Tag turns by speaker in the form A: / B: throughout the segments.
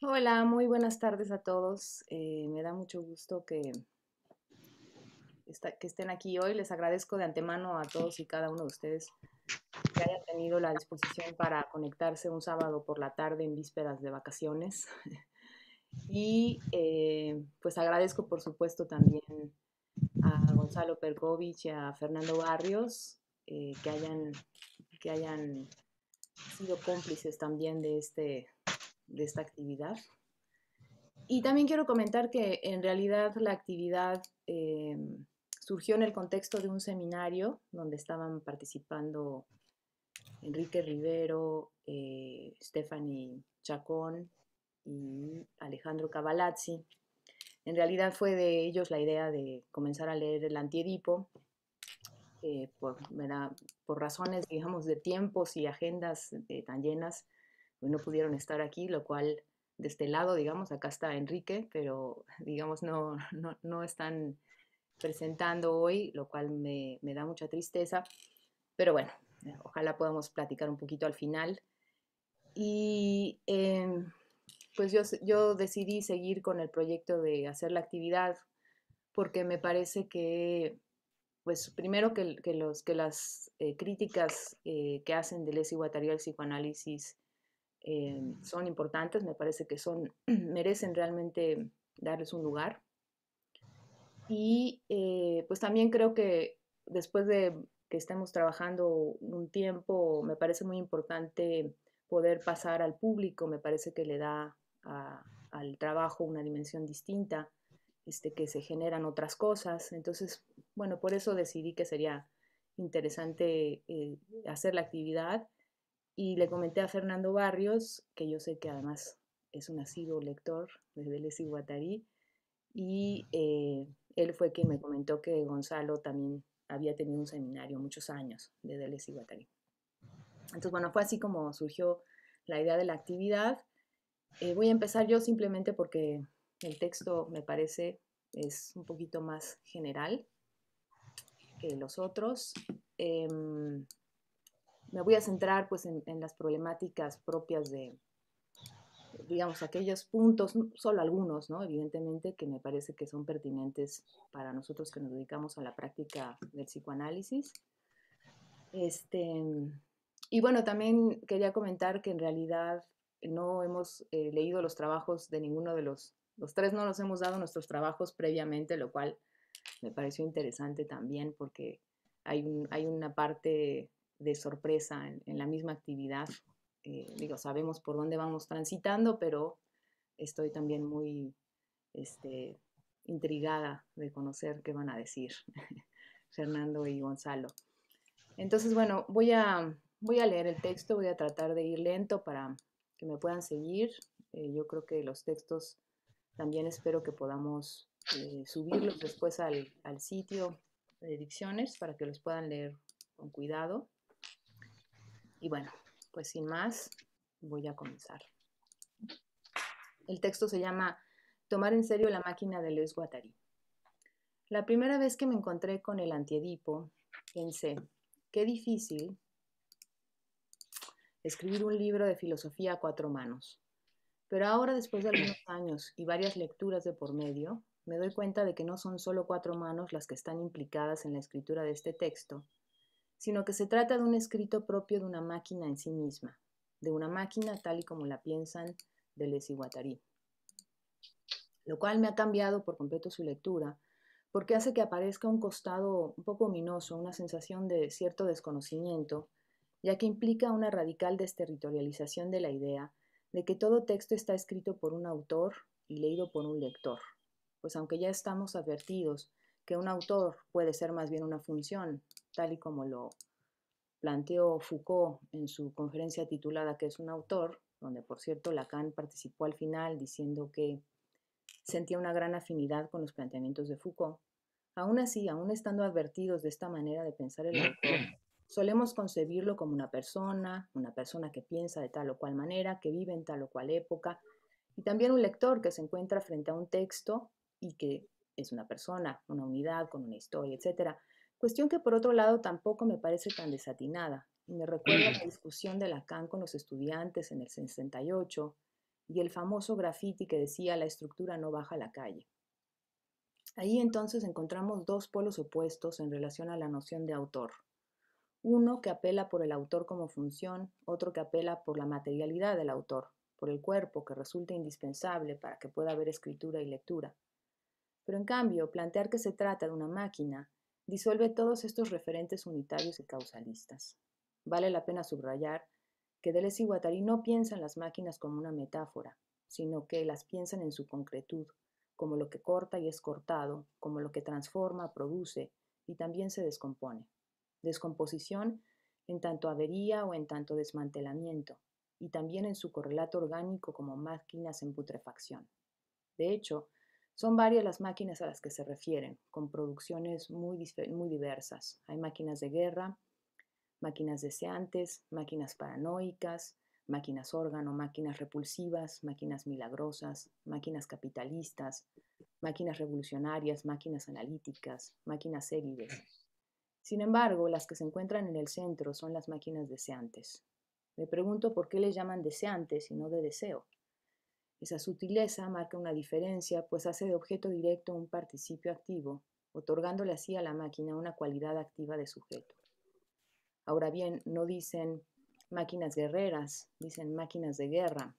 A: Hola, muy buenas tardes a todos. Me da mucho gusto que estén aquí hoy. Les agradezco de antemano a todos y cada uno de ustedes que hayan tenido la disposición para conectarse un sábado por la tarde en vísperas de vacaciones. Y pues agradezco por supuesto también a Gonzalo Perkovich y a Fernando Barrios que hayan sido cómplices también de esta actividad. Y también quiero comentar que en realidad la actividad surgió en el contexto de un seminario donde estaban participando Enrique Rivero, Stephanie Chacón y Alejandro Cavalazzi. En realidad fue de ellos la idea de comenzar a leer el Antiedipo ¿verdad? Por razones, digamos, de tiempos y agendas tan llenas, pues no pudieron estar aquí, lo cual de este lado, digamos, acá está Enrique, pero digamos no están presentando hoy, lo cual me da mucha tristeza, pero bueno, ojalá podamos platicar un poquito al final. Y pues yo decidí seguir con el proyecto de hacer la actividad porque me parece que pues primero que las críticas que hacen Deleuze y Guattari al psicoanálisis son importantes, me parece que merecen realmente darles un lugar. Y pues también creo que después de que estemos trabajando un tiempo, me parece muy importante poder pasar al público, me parece que le da al trabajo una dimensión distinta, que se generan otras cosas. Entonces, bueno, por eso decidí que sería interesante hacer la actividad y le comenté a Fernando Barrios, que yo sé que además es un asiduo lector de Deleuze y Guattari, y él fue quien me comentó que Gonzalo también había tenido un seminario muchos años de Deleuze y Guattari. Entonces, bueno, fue así como surgió la idea de la actividad. Voy a empezar yo simplemente porque el texto me parece es un poquito más general que los otros. Me voy a centrar pues en las problemáticas propias de, digamos, aquellos puntos, solo algunos, ¿no? Evidentemente, que me parece que son pertinentes para nosotros que nos dedicamos a la práctica del psicoanálisis. Este, y bueno, también quería comentar que en realidad no hemos leído los trabajos de ninguno de los tres no nos hemos dado nuestros trabajos previamente, lo cual me pareció interesante también porque hay una parte de sorpresa en la misma actividad. Digo, sabemos por dónde vamos transitando, pero estoy también muy este, intrigada de conocer qué van a decir Fernando y Gonzalo. Entonces, bueno, voy a leer el texto, voy a tratar de ir lento para que me puedan seguir. Yo creo que los textos también espero que podamos subirlos después al sitio de dicciones para que los puedan leer con cuidado. Y bueno, pues sin más, voy a comenzar. El texto se llama Tomar en serio la máquina de Deleuze Guattari. La primera vez que me encontré con el Antiedipo, pensé, qué difícil escribir un libro de filosofía a cuatro manos. Pero ahora, después de algunos años y varias lecturas de por medio, me doy cuenta de que no son solo cuatro manos las que están implicadas en la escritura de este texto, sino que se trata de un escrito propio de una máquina en sí misma, de una máquina tal y como la piensan Deleuze y Guattari, lo cual me ha cambiado por completo su lectura, porque hace que aparezca un costado un poco ominoso, una sensación de cierto desconocimiento, ya que implica una radical desterritorialización de la idea de que todo texto está escrito por un autor y leído por un lector, pues aunque ya estamos advertidos que un autor puede ser más bien una función, tal y como lo planteó Foucault en su conferencia titulada ¿Qué es un autor?, donde por cierto Lacan participó al final diciendo que sentía una gran afinidad con los planteamientos de Foucault. Aún así, aún estando advertidos de esta manera de pensar el autor, solemos concebirlo como una persona que piensa de tal o cual manera, que vive en tal o cual época, y también un lector que se encuentra frente a un texto y que es una persona, una unidad con una historia, etcétera. Cuestión que por otro lado tampoco me parece tan desatinada y me recuerda a la discusión de Lacan con los estudiantes en el 68, y el famoso grafiti que decía la estructura no baja a la calle. Ahí entonces encontramos dos polos opuestos en relación a la noción de autor. Uno que apela por el autor como función, otro que apela por la materialidad del autor, por el cuerpo que resulta indispensable para que pueda haber escritura y lectura. Pero en cambio, plantear que se trata de una máquina disuelve todos estos referentes unitarios y causalistas. Vale la pena subrayar que Deleuze y Guattari no piensan las máquinas como una metáfora, sino que las piensan en su concretud, como lo que corta y es cortado, como lo que transforma, produce y también se descompone. Descomposición en tanto avería o en tanto desmantelamiento, y también en su correlato orgánico como máquinas en putrefacción. De hecho, son varias las máquinas a las que se refieren, con producciones muy diversas. Hay máquinas de guerra, máquinas deseantes, máquinas paranoicas, máquinas órgano, máquinas repulsivas, máquinas milagrosas, máquinas capitalistas, máquinas revolucionarias, máquinas analíticas, máquinas célibes. Sin embargo, las que se encuentran en el centro son las máquinas deseantes. Me pregunto por qué les llaman deseantes y no de deseo. Esa sutileza marca una diferencia, pues hace de objeto directo un participio activo, otorgándole así a la máquina una cualidad activa de sujeto. Ahora bien, no dicen máquinas guerreras, dicen máquinas de guerra.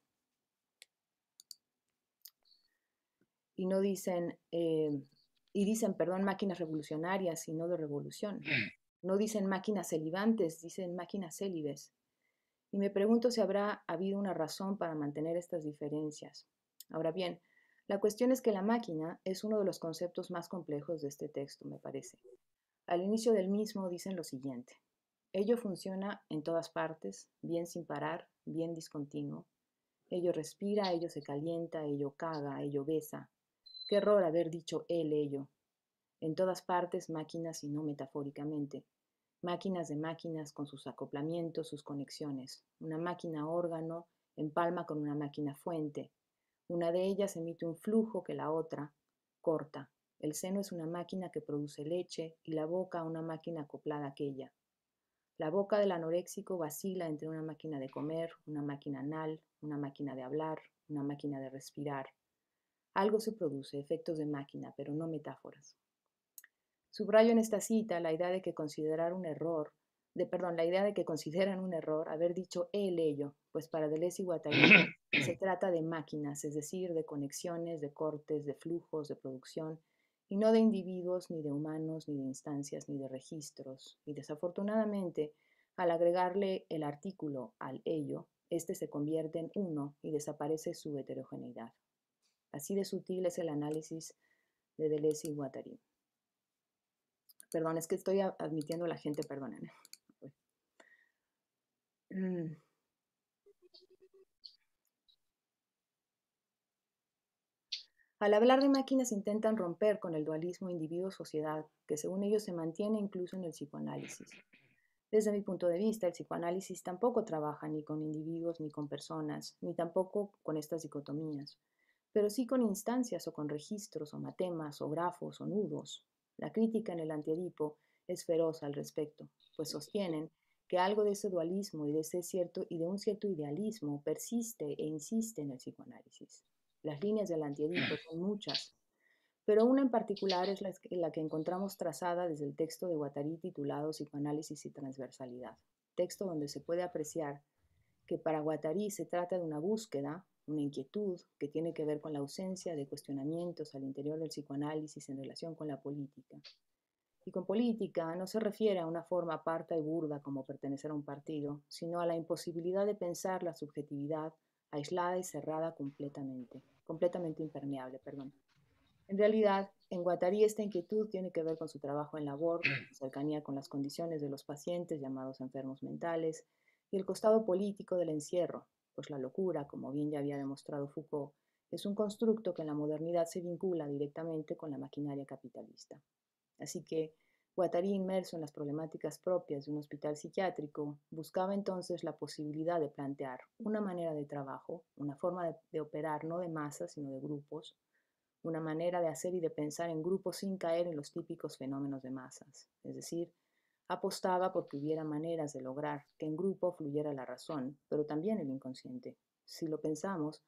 A: Y no dicen, máquinas revolucionarias y no de revolución. No dicen máquinas celibantes, dicen máquinas célibes. Y me pregunto si habrá habido una razón para mantener estas diferencias. Ahora bien, la cuestión es que la máquina es uno de los conceptos más complejos de este texto, me parece. Al inicio del mismo dicen lo siguiente: ello funciona en todas partes, bien sin parar, bien discontinuo. Ello respira, ello se calienta, ello caga, ello besa. Qué error haber dicho él, ello. En todas partes máquinas y no metafóricamente. Máquinas de máquinas con sus acoplamientos, sus conexiones. Una máquina órgano empalma con una máquina fuente. Una de ellas emite un flujo que la otra corta. El seno es una máquina que produce leche y la boca una máquina acoplada a aquella. La boca del anoréxico vacila entre una máquina de comer, una máquina anal, una máquina de hablar, una máquina de respirar. Algo se produce, efectos de máquina, pero no metáforas. Subrayo en esta cita la idea de que consideran un error haber dicho el ello, pues para Deleuze y Guattari se trata de máquinas, es decir, de conexiones, de cortes, de flujos, de producción, y no de individuos, ni de humanos, ni de instancias, ni de registros. Y desafortunadamente, al agregarle el artículo al ello, este se convierte en uno y desaparece su heterogeneidad. Así de sutil es el análisis de Deleuze y Guattari. Perdón, es que estoy admitiendo a la gente, perdónenme. Al hablar de máquinas intentan romper con el dualismo individuo-sociedad, que según ellos se mantiene incluso en el psicoanálisis. Desde mi punto de vista, el psicoanálisis tampoco trabaja ni con individuos ni con personas, ni tampoco con estas dicotomías, pero sí con instancias o con registros o matemas o grafos o nudos. La crítica en el Antiedipo es feroz al respecto, pues sostienen que algo de ese dualismo y de un cierto idealismo persiste e insiste en el psicoanálisis. Las líneas del Antiedipo son muchas, pero una en particular es la que encontramos trazada desde el texto de Guattari titulado Psicoanálisis y Transversalidad, texto donde se puede apreciar que para Guattari se trata de una búsqueda, una inquietud que tiene que ver con la ausencia de cuestionamientos al interior del psicoanálisis en relación con la política. Y con política no se refiere a una forma aparta y burda como pertenecer a un partido, sino a la imposibilidad de pensar la subjetividad aislada y cerrada completamente impermeable, perdón. En realidad, en Guattari esta inquietud tiene que ver con su trabajo en labor, su cercanía con las condiciones de los pacientes llamados enfermos mentales y el costado político del encierro, pues la locura, como bien ya había demostrado Foucault, es un constructo que en la modernidad se vincula directamente con la maquinaria capitalista. Así que Guattari, inmerso en las problemáticas propias de un hospital psiquiátrico, buscaba entonces la posibilidad de plantear una manera de trabajo, una forma de operar no de masas, sino de grupos, una manera de hacer y de pensar en grupos sin caer en los típicos fenómenos de masas. Es decir, apostaba porque hubiera maneras de lograr que en grupo fluyera la razón, pero también el inconsciente. Si lo pensamos,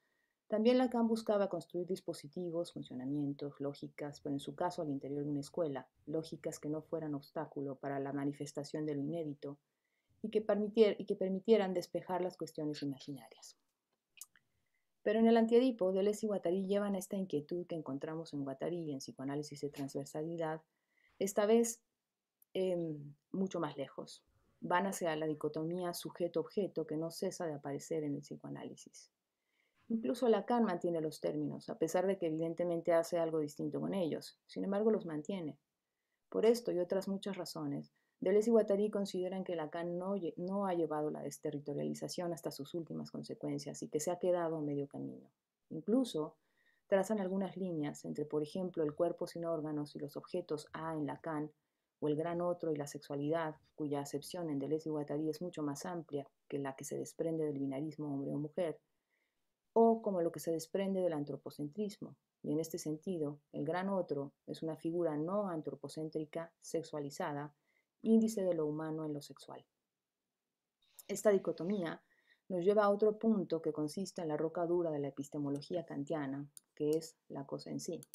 A: También Lacan buscaba construir dispositivos, funcionamientos, lógicas, pero en su caso al interior de una escuela, lógicas que no fueran obstáculo para la manifestación de lo inédito y que permitieran despejar las cuestiones imaginarias. Pero en el Antiedipo, Deleuze y Guattari llevan esta inquietud que encontramos en Guattari en psicoanálisis de transversalidad, esta vez mucho más lejos. Van hacia la dicotomía sujeto-objeto que no cesa de aparecer en el psicoanálisis. Incluso Lacan mantiene los términos, a pesar de que evidentemente hace algo distinto con ellos. Sin embargo, los mantiene. Por esto y otras muchas razones, Deleuze y Guattari consideran que Lacan no ha llevado la desterritorialización hasta sus últimas consecuencias y que se ha quedado a medio camino. Incluso trazan algunas líneas entre, por ejemplo, el cuerpo sin órganos y los objetos A en Lacan, o el gran otro y la sexualidad, cuya acepción en Deleuze y Guattari es mucho más amplia que la que se desprende del binarismo hombre o mujer, o como lo que se desprende del antropocentrismo. Y en este sentido, el gran otro es una figura no antropocéntrica, sexualizada, índice de lo humano en lo sexual. Esta dicotomía nos lleva a otro punto que consiste en la roca dura de la epistemología kantiana, que es la cosa en sí.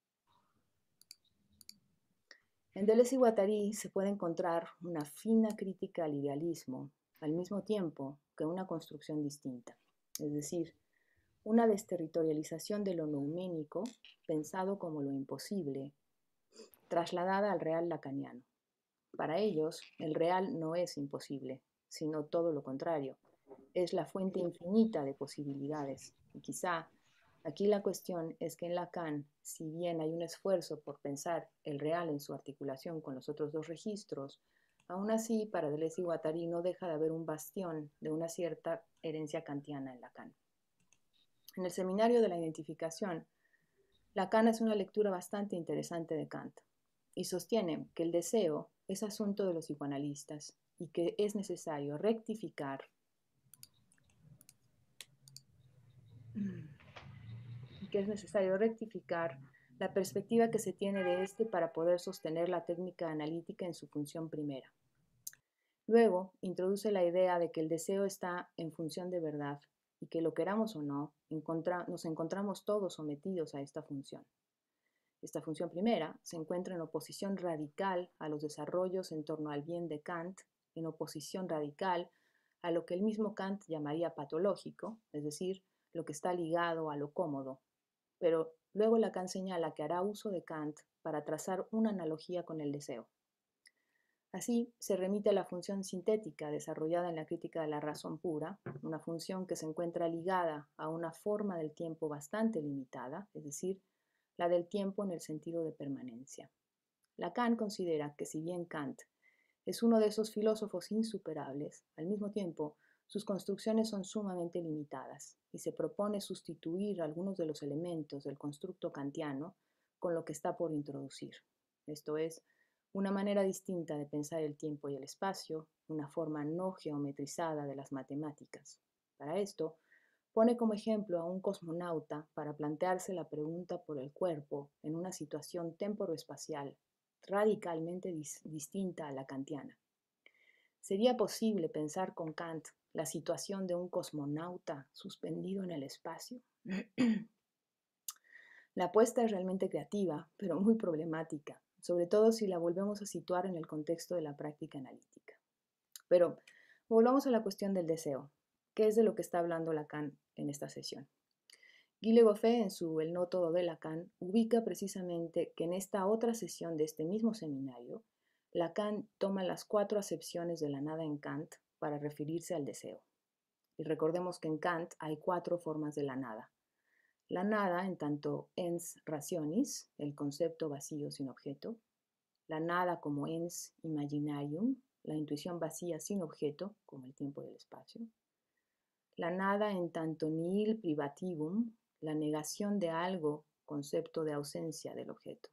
A: En Deleuze y Guattari se puede encontrar una fina crítica al idealismo, al mismo tiempo que una construcción distinta, es decir, una desterritorialización de lo nouménico, pensado como lo imposible, trasladada al real lacaniano. Para ellos, el real no es imposible, sino todo lo contrario. Es la fuente infinita de posibilidades. Y quizá aquí la cuestión es que en Lacan, si bien hay un esfuerzo por pensar el real en su articulación con los otros dos registros, aún así, para Deleuze y Guattari no deja de haber un bastión de una cierta herencia kantiana en Lacan. En el seminario de la identificación, Lacan hace una lectura bastante interesante de Kant y sostiene que el deseo es asunto de los psicoanalistas y que es necesario rectificar la perspectiva que se tiene de este para poder sostener la técnica analítica en su función primera. Luego, introduce la idea de que el deseo está en función de verdad y que lo queramos o no, nos encontramos todos sometidos a esta función. Esta función primera se encuentra en oposición radical a los desarrollos en torno al bien de Kant, en oposición radical a lo que el mismo Kant llamaría patológico, es decir, lo que está ligado a lo cómodo. Pero luego Lacan señala que hará uso de Kant para trazar una analogía con el deseo. Así, se remite a la función sintética desarrollada en la crítica de la razón pura, una función que se encuentra ligada a una forma del tiempo bastante limitada, es decir, la del tiempo en el sentido de permanencia. Lacan considera que si bien Kant es uno de esos filósofos insuperables, al mismo tiempo sus construcciones son sumamente limitadas y se propone sustituir algunos de los elementos del constructo kantiano con lo que está por introducir. Esto es, una manera distinta de pensar el tiempo y el espacio, una forma no geometrizada de las matemáticas. Para esto, pone como ejemplo a un cosmonauta para plantearse la pregunta por el cuerpo en una situación temporoespacial radicalmente distinta a la kantiana. ¿Sería posible pensar con Kant la situación de un cosmonauta suspendido en el espacio? La apuesta es realmente creativa, pero muy problemática, sobre todo si la volvemos a situar en el contexto de la práctica analítica. Pero volvamos a la cuestión del deseo, que es de lo que está hablando Lacan en esta sesión. Guy Le Goffet, en su El no todo de Lacan, ubica precisamente que en esta otra sesión de este mismo seminario, Lacan toma las 4 acepciones de la nada en Kant para referirse al deseo. Y recordemos que en Kant hay 4 formas de la nada. La nada en tanto ens rationis, el concepto vacío sin objeto. La nada como ens imaginarium, la intuición vacía sin objeto, como el tiempo y el espacio. La nada en tanto nihil privativum, la negación de algo, concepto de ausencia del objeto.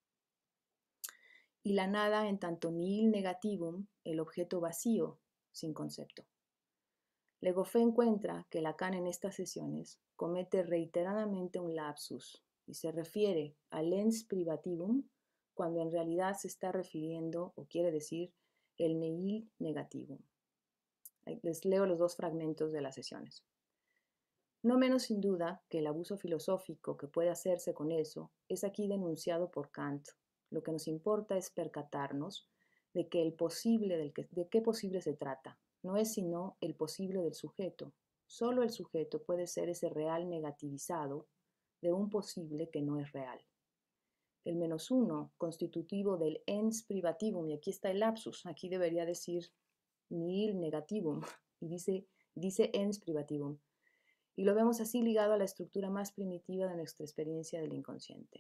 A: Y la nada en tanto nihil negativum, el objeto vacío, sin concepto. Le Goffet encuentra que Lacan en estas sesiones comete reiteradamente un lapsus y se refiere al ens privativum cuando en realidad se está refiriendo o quiere decir el nihil negativum. Les leo los 2 fragmentos de las sesiones. No menos sin duda que el abuso filosófico que puede hacerse con eso es aquí denunciado por Kant. Lo que nos importa es percatarnos de que de qué posible se trata. No es sino el posible del sujeto. Solo el sujeto puede ser ese real negativizado de un posible que no es real. El menos uno, constitutivo del ens privativum, y aquí está el lapsus, aquí debería decir nihil negativum, y dice ens privativum. Y lo vemos así ligado a la estructura más primitiva de nuestra experiencia del inconsciente.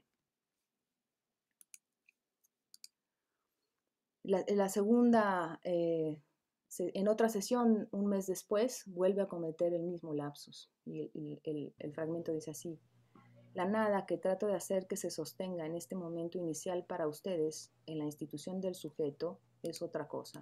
A: La segunda, en otra sesión, un mes después, vuelve a cometer el mismo lapsus. Y el fragmento dice así: la nada que trato de hacer que se sostenga en este momento inicial para ustedes, en la institución del sujeto, es otra cosa.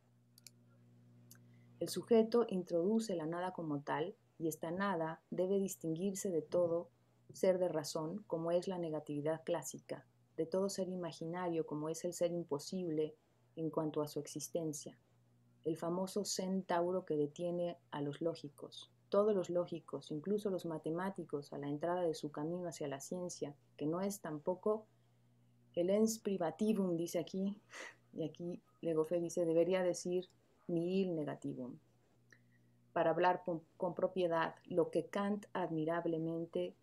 A: El sujeto introduce la nada como tal, y esta nada debe distinguirse de todo ser de razón, como es la negatividad clásica, de todo ser imaginario, como es el ser imposible en cuanto a su existencia, el famoso centauro que detiene a los lógicos. Todos los lógicos, incluso los matemáticos, a la entrada de su camino hacia la ciencia, que no es tampoco el ens privativum, dice aquí, y aquí Legofe dice, debería decir nihil negativum, para hablar con propiedad lo que Kant admirablemente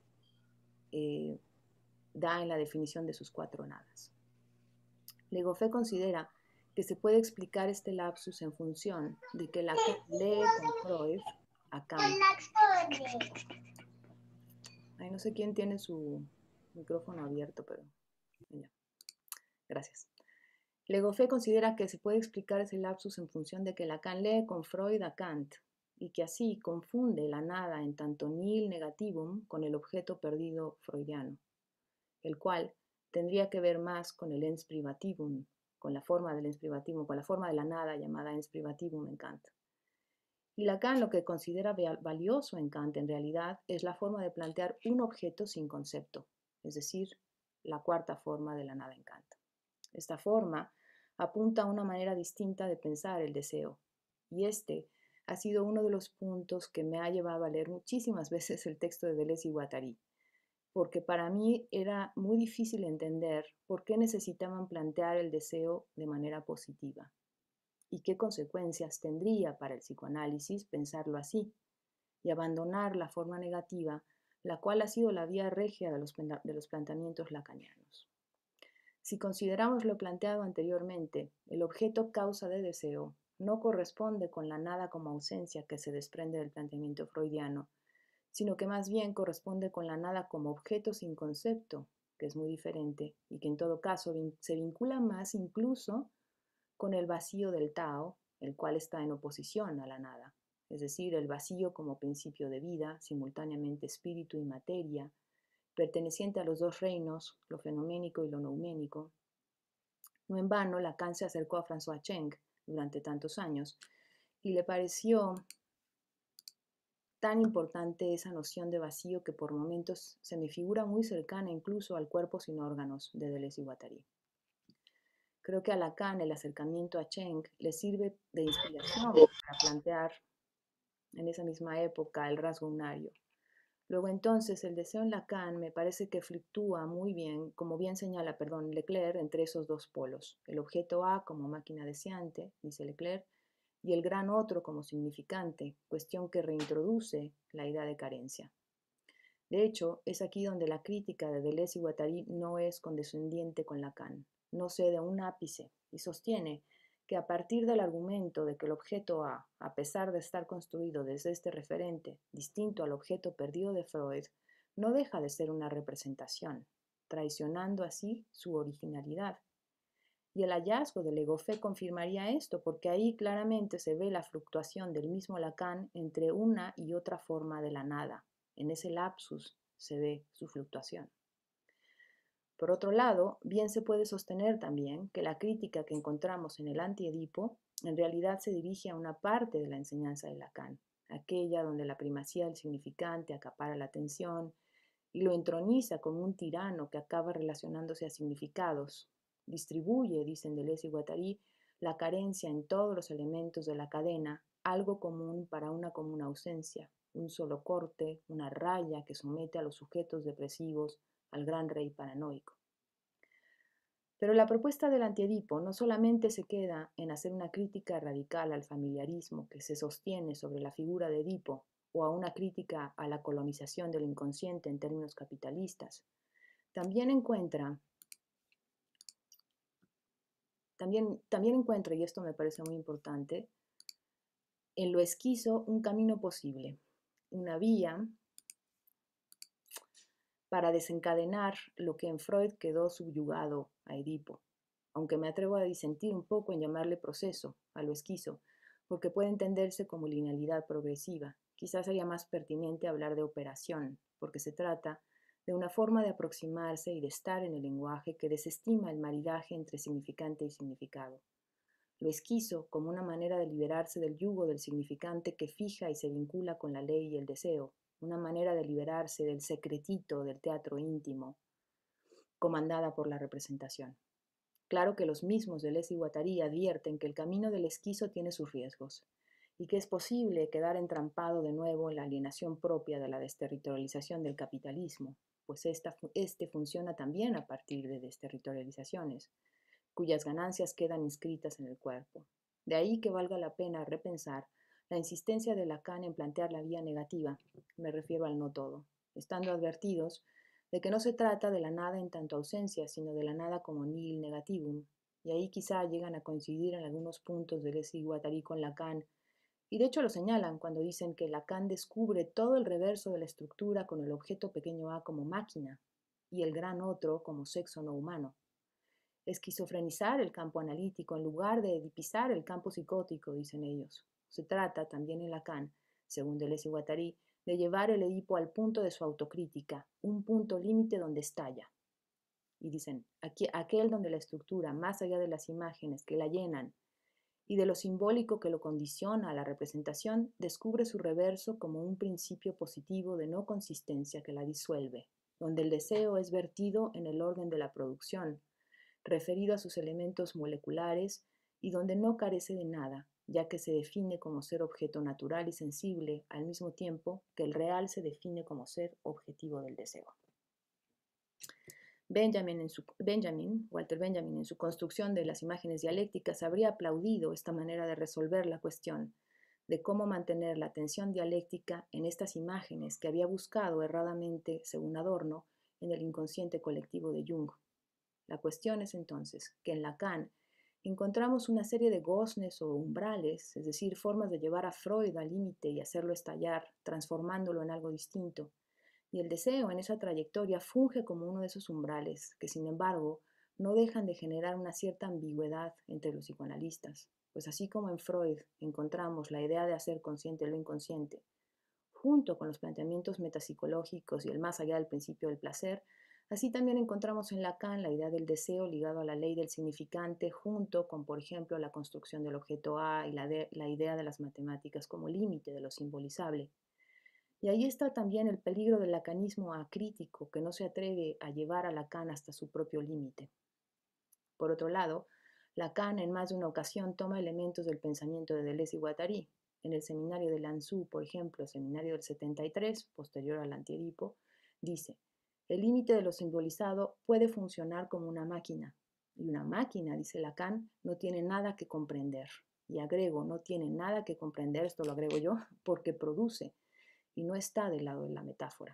A: da en la definición de sus cuatro nadas. Legofe considera que se puede explicar este lapsus en función de que Lacan lee con Freud a Kant. Ay, no sé quién tiene su micrófono abierto, pero ya. Gracias. Legofe considera que se puede explicar ese lapsus en función de que Lacan lee con Freud a Kant y que así confunde la nada en tanto nihil negativum con el objeto perdido freudiano, el cual tendría que ver más con el ens privativum, con la forma del ens privativum, con la forma de la nada llamada ens privativum en Kant. Y Lacan lo que considera valioso en Kant en realidad es la forma de plantear un objeto sin concepto, es decir, la cuarta forma de la nada en Kant. Esta forma apunta a una manera distinta de pensar el deseo, y este ha sido uno de los puntos que me ha llevado a leer muchísimas veces el texto de Deleuze y Guattari, porque para mí era muy difícil entender por qué necesitaban plantear el deseo de manera positiva y qué consecuencias tendría para el psicoanálisis pensarlo así y abandonar la forma negativa, la cual ha sido la vía regia de los planteamientos lacanianos. Si consideramos lo planteado anteriormente, el objeto causa de deseo no corresponde con la nada como ausencia que se desprende del planteamiento freudiano, sino que más bien corresponde con la nada como objeto sin concepto, que es muy diferente y que en todo caso se vincula más incluso con el vacío del Tao, el cual está en oposición a la nada, es decir, el vacío como principio de vida, simultáneamente espíritu y materia, perteneciente a los dos reinos, lo fenoménico y lo nouménico. No en vano, Lacan se acercó a François Cheng durante tantos años y le pareció tan importante esa noción de vacío que por momentos se me figura muy cercana incluso al cuerpo sin órganos de Deleuze y Guattari. Creo que a Lacan el acercamiento a Cheng le sirve de inspiración para plantear en esa misma época el rasgo unario. Luego entonces el deseo en Lacan me parece que fluctúa muy bien, como bien señala, Leclerc, entre esos dos polos. El objeto A como máquina deseante, dice Leclerc, y el gran otro como significante, cuestión que reintroduce la idea de carencia. De hecho, es aquí donde la crítica de Deleuze y Guattari no es condescendiente con Lacan, no cede un ápice y sostiene que a partir del argumento de que el objeto A pesar de estar construido desde este referente, distinto al objeto perdido de Freud, no deja de ser una representación, traicionando así su originalidad. Y el hallazgo de Legofe confirmaría esto, porque ahí claramente se ve la fluctuación del mismo Lacan entre una y otra forma de la nada. En ese lapsus se ve su fluctuación. Por otro lado, bien se puede sostener también que la crítica que encontramos en el Anti-Edipo en realidad se dirige a una parte de la enseñanza de Lacan, aquella donde la primacía del significante acapara la atención y lo entroniza como un tirano que acaba relacionándose a significados. Distribuye, dicen Deleuze y Guattari, la carencia en todos los elementos de la cadena, algo común para una común ausencia, un solo corte, una raya que somete a los sujetos depresivos al gran rey paranoico. Pero la propuesta del Antiedipo no solamente se queda en hacer una crítica radical al familiarismo que se sostiene sobre la figura de Edipo o a una crítica a la colonización del inconsciente en términos capitalistas, también encuentra, y esto me parece muy importante, en lo esquizo un camino posible, una vía para desencadenar lo que en Freud quedó subyugado a Edipo, aunque me atrevo a disentir un poco en llamarle proceso a lo esquizo, porque puede entenderse como linealidad progresiva. Quizás sería más pertinente hablar de operación, porque se trata de una forma de aproximarse y de estar en el lenguaje que desestima el maridaje entre significante y significado. Lo esquizo como una manera de liberarse del yugo del significante que fija y se vincula con la ley y el deseo, una manera de liberarse del secretito del teatro íntimo, comandada por la representación. Claro que los mismos Deleuze y Guattari advierten que el camino del esquizo tiene sus riesgos y que es posible quedar entrampado de nuevo en la alienación propia de la desterritorialización del capitalismo, pues este funciona también a partir de desterritorializaciones, cuyas ganancias quedan inscritas en el cuerpo. De ahí que valga la pena repensar la insistencia de Lacan en plantear la vía negativa, me refiero al no todo, estando advertidos de que no se trata de la nada en tanto ausencia, sino de la nada como nihil negativum, y ahí quizá llegan a coincidir en algunos puntos de Deleuze y Guattari con Lacan, y de hecho lo señalan cuando dicen que Lacan descubre todo el reverso de la estructura con el objeto pequeño a como máquina y el gran otro como sexo no humano. Esquizofrenizar el campo analítico en lugar de edipizar el campo psicótico, dicen ellos. Se trata, también en Lacan, según Deleuze y Guattari, de llevar el Edipo al punto de su autocrítica, un punto límite donde estalla. Y dicen, aquel donde la estructura, más allá de las imágenes que la llenan y de lo simbólico que lo condiciona a la representación, descubre su reverso como un principio positivo de no consistencia que la disuelve, donde el deseo es vertido en el orden de la producción, referido a sus elementos moleculares y donde no carece de nada, ya que se define como ser objeto natural y sensible al mismo tiempo que el real se define como ser objetivo del deseo. Walter Benjamin, en su construcción de las imágenes dialécticas, habría aplaudido esta manera de resolver la cuestión de cómo mantener la tensión dialéctica en estas imágenes que había buscado erradamente, según Adorno, en el inconsciente colectivo de Jung. La cuestión es entonces que en Lacan encontramos una serie de goznes o umbrales, es decir, formas de llevar a Freud al límite y hacerlo estallar, transformándolo en algo distinto. Y el deseo en esa trayectoria funge como uno de esos umbrales, que sin embargo no dejan de generar una cierta ambigüedad entre los psicoanalistas, pues así como en Freud encontramos la idea de hacer consciente lo inconsciente, junto con los planteamientos metapsicológicos y el más allá del principio del placer, así también encontramos en Lacan la idea del deseo ligado a la ley del significante, junto con, por ejemplo, la construcción del objeto A y la idea de las matemáticas como límite de lo simbolizable. Y ahí está también el peligro del lacanismo acrítico, que no se atreve a llevar a Lacan hasta su propio límite. Por otro lado, Lacan en más de una ocasión toma elementos del pensamiento de Deleuze y Guattari. En el seminario de Lanzhou, por ejemplo, seminario del 73, posterior al Antiedipo, dice, el límite de lo simbolizado puede funcionar como una máquina. Y una máquina, dice Lacan, no tiene nada que comprender. Y agrego, no tiene nada que comprender, esto lo agrego yo, porque produce, y no está del lado de la metáfora.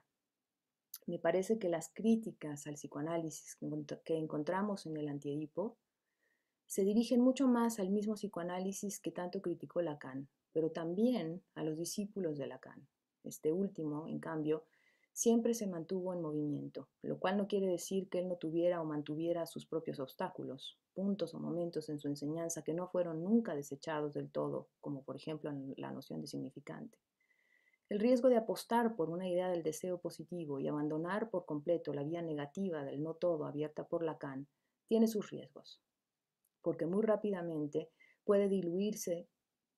A: Me parece que las críticas al psicoanálisis que encontramos en el Antiedipo se dirigen mucho más al mismo psicoanálisis que tanto criticó Lacan, pero también a los discípulos de Lacan. Este último, en cambio, siempre se mantuvo en movimiento, lo cual no quiere decir que él no tuviera o mantuviera sus propios obstáculos, puntos o momentos en su enseñanza que no fueron nunca desechados del todo, como por ejemplo la noción de significante. El riesgo de apostar por una idea del deseo positivo y abandonar por completo la vía negativa del no todo abierta por Lacan tiene sus riesgos, porque muy rápidamente puede diluirse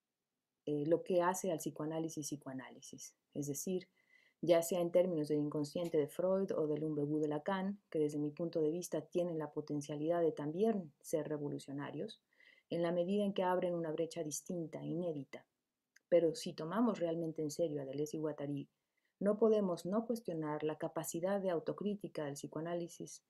A: lo que hace al psicoanálisis, es decir, ya sea en términos del inconsciente de Freud o del Umbebú de Lacan, que desde mi punto de vista tienen la potencialidad de también ser revolucionarios, en la medida en que abren una brecha distinta, inédita, Pero si tomamos realmente en serio a Deleuze y Guattari, no podemos no cuestionar la capacidad de autocrítica del psicoanálisis,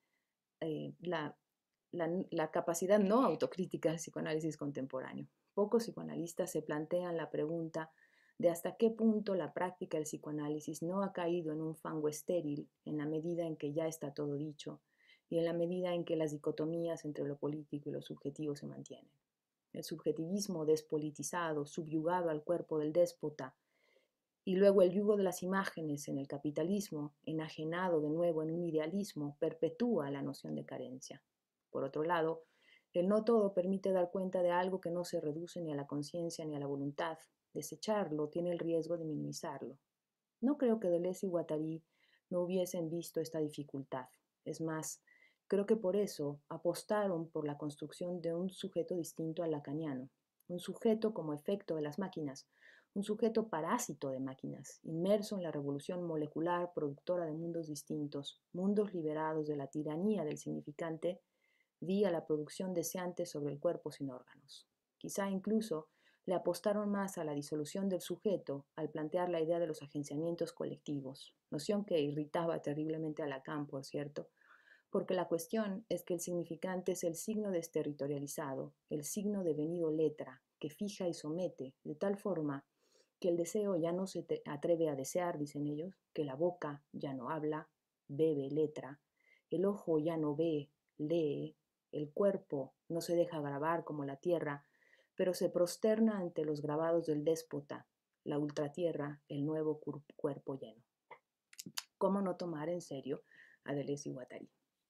A: la capacidad no autocrítica del psicoanálisis contemporáneo. Pocos psicoanalistas se plantean la pregunta de hasta qué punto la práctica del psicoanálisis no ha caído en un fango estéril en la medida en que ya está todo dicho y en la medida en que las dicotomías entre lo político y lo subjetivo se mantienen. El subjetivismo despolitizado, subyugado al cuerpo del déspota, y luego el yugo de las imágenes en el capitalismo, enajenado de nuevo en un idealismo, perpetúa la noción de carencia. Por otro lado, el no todo permite dar cuenta de algo que no se reduce ni a la conciencia ni a la voluntad. Desecharlo tiene el riesgo de minimizarlo. No creo que Deleuze y Guattari no hubiesen visto esta dificultad. Es más, creo que por eso apostaron por la construcción de un sujeto distinto al lacaniano, un sujeto como efecto de las máquinas, un sujeto parásito de máquinas, inmerso en la revolución molecular productora de mundos distintos, mundos liberados de la tiranía del significante vía la producción deseante sobre el cuerpo sin órganos. Quizá incluso le apostaron más a la disolución del sujeto al plantear la idea de los agenciamientos colectivos, noción que irritaba terriblemente a Lacan, por cierto, porque la cuestión es que el significante es el signo desterritorializado, el signo devenido letra, que fija y somete, de tal forma que el deseo ya no se atreve a desear, dicen ellos, que la boca ya no habla, bebe letra, el ojo ya no ve, lee, el cuerpo no se deja grabar como la tierra, pero se prosterna ante los grabados del déspota, la ultratierra, el nuevo cuerpo lleno. ¿Cómo no tomar en serio a Deleuze y Guattari?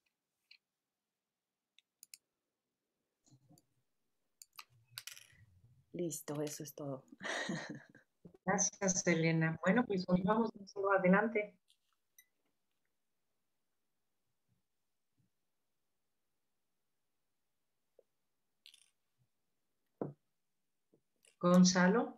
A: Listo, eso es todo.
B: Gracias, Elena. Bueno, pues vamos adelante. Gonzalo.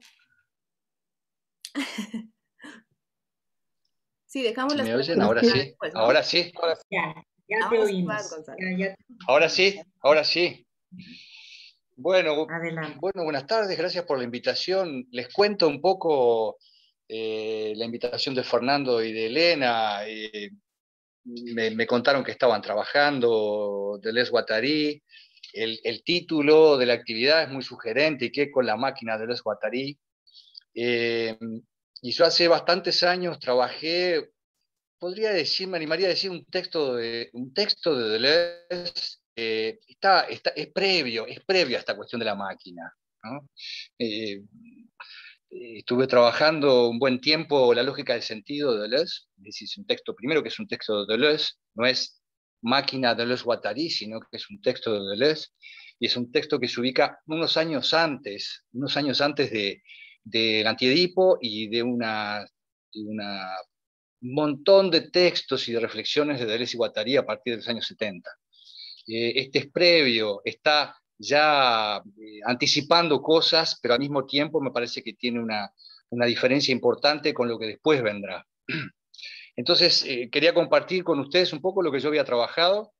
A: Sí, dejamos las
C: ¿Me oyen?
A: preguntas
C: Ahora sí.
A: después, ¿no?
C: Ahora sí.
B: Ya te oímos.
A: Gonzalo.
C: Ahora sí, ahora sí. Bueno,
B: Adelante.
C: buenas tardes, gracias por la invitación. Les cuento un poco la invitación de Fernando y de Elena. Me contaron que estaban trabajando, Deleuze Guattari. El título de la actividad es muy sugerente, y que con la máquina de Deleuze Guattari. Y yo hace bastantes años trabajé, podría decir, me animaría a decir un texto de Deleuze. Es previo a esta cuestión de la máquina, ¿no? Estuve trabajando un buen tiempo la lógica del sentido de Deleuze, es decir, es un texto, primero que es un texto de Deleuze, no es máquina de Deleuze-Guattari, sino que es un texto de Deleuze, y es un texto que se ubica unos años antes del Antiedipo y de un montón de textos y de reflexiones de Deleuze y Guattari a partir de los años 70. Este es previo, está ya anticipando cosas, pero al mismo tiempo me parece que tiene una diferencia importante con lo que después vendrá. Entonces, quería compartir con ustedes un poco lo que yo había trabajado.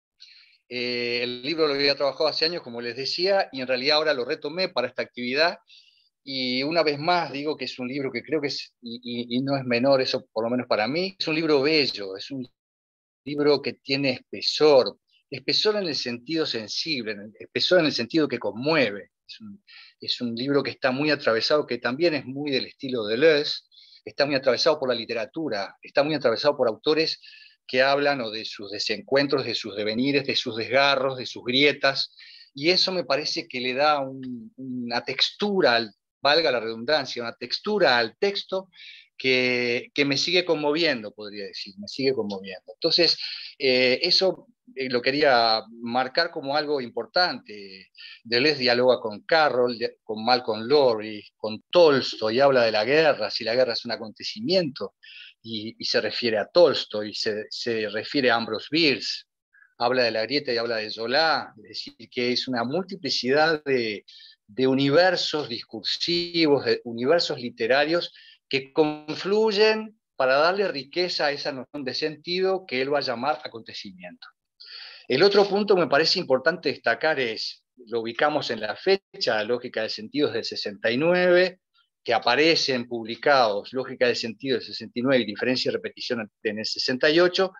C: El libro lo había trabajado hace años, como les decía, y en realidad ahora lo retomé para esta actividad. Y una vez más digo que es un libro que creo que es, y no es menor, eso por lo menos para mí, es un libro bello, es un libro que tiene espesor, espesor en el sentido sensible, espesor en el sentido que conmueve. Es un libro que está muy atravesado, que también es muy del estilo de Deleuze, está muy atravesado por la literatura, está muy atravesado por autores que hablan o de sus desencuentros, de sus devenires, de sus desgarros, de sus grietas, y eso me parece que le da una textura, valga la redundancia, una textura al texto que me sigue conmoviendo, podría decir, me sigue conmoviendo. Entonces, eso lo quería marcar como algo importante. Deleuze dialoga con Carroll, con Malcolm Lowry, con Tolstoy, y habla de la guerra, si la guerra es un acontecimiento, y se refiere a Tolstoy, se refiere a Ambrose Bierce, habla de la grieta y habla de Zola, es decir, que es una multiplicidad de universos discursivos, de universos literarios que confluyen para darle riqueza a esa noción de sentido que él va a llamar acontecimiento. El otro punto me parece importante destacar es, lo ubicamos en la fecha, la lógica del sentido es del 69, que aparecen publicados, Lógica del Sentido del 69 y Diferencia y Repetición en el 68,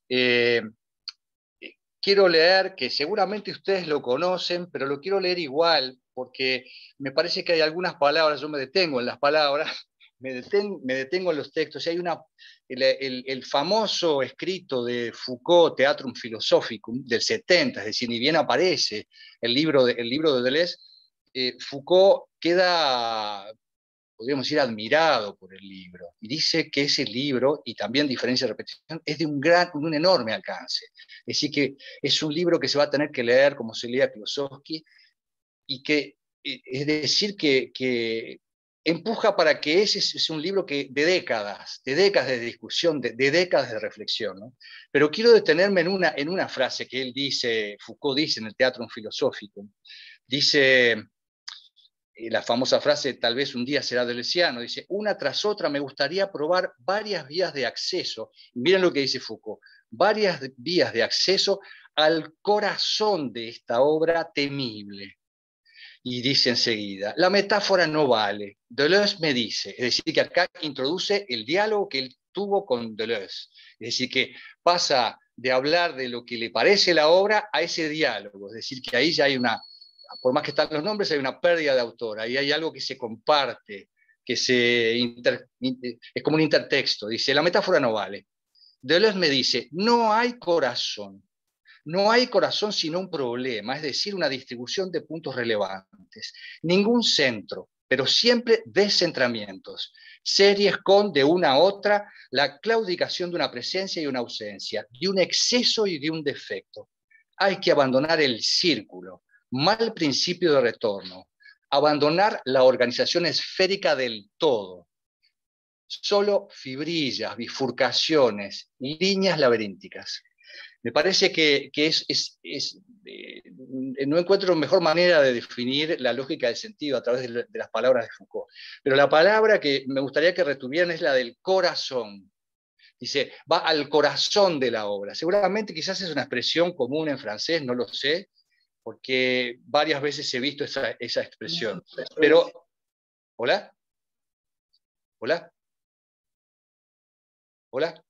C: quiero leer, que seguramente ustedes lo conocen, pero lo quiero leer igual, porque me parece que hay algunas palabras, yo me detengo en las palabras, me detengo en los textos. Hay el famoso escrito de Foucault, Theatrum Philosophicum, del 70, es decir, ni bien aparece el libro de Deleuze, Foucault queda, podríamos decir, admirado por el libro, y dice que ese libro, y también Diferencia y Repetición, es de un enorme alcance. Es decir, que es un libro que se va a tener que leer como se lee a Klossowski, y que, es decir, que empuja para que ese es un libro que de décadas de discusión, de décadas de reflexión, ¿no? Pero quiero detenerme en una frase que él dice, Foucault dice en el Theatrum Philosophicum, dice la famosa frase, tal vez un día será deleuziano, dice, una tras otra me gustaría probar varias vías de acceso, miren lo que dice Foucault, varias vías de acceso al corazón de esta obra temible. Y dice enseguida, la metáfora no vale. Deleuze me dice, es decir, que acá introduce el diálogo que él tuvo con Deleuze. Es decir, que pasa de hablar de lo que le parece la obra a ese diálogo. Es decir, que ahí ya hay una, por más que están los nombres, hay una pérdida de autor. Ahí hay algo que se comparte, que es como un intertexto. Dice, la metáfora no vale. Deleuze me dice, no hay corazón. No hay corazón sino un problema, es decir, una distribución de puntos relevantes. Ningún centro, pero siempre descentramientos. Series con, de una a otra, la claudicación de una presencia y una ausencia, de un exceso y de un defecto. Hay que abandonar el círculo, mal principio de retorno. Abandonar la organización esférica del todo. Solo fibrillas, bifurcaciones, líneas laberínticas. Me parece que no encuentro mejor manera de definir la lógica del sentido a través de las palabras de Foucault. Pero la palabra que me gustaría que retuvieran es la del corazón. Dice, va al corazón de la obra. Seguramente quizás es una expresión común en francés, no lo sé, porque varias veces he visto esa expresión. Pero, ¿hola? ¿Hola? ¿Hola?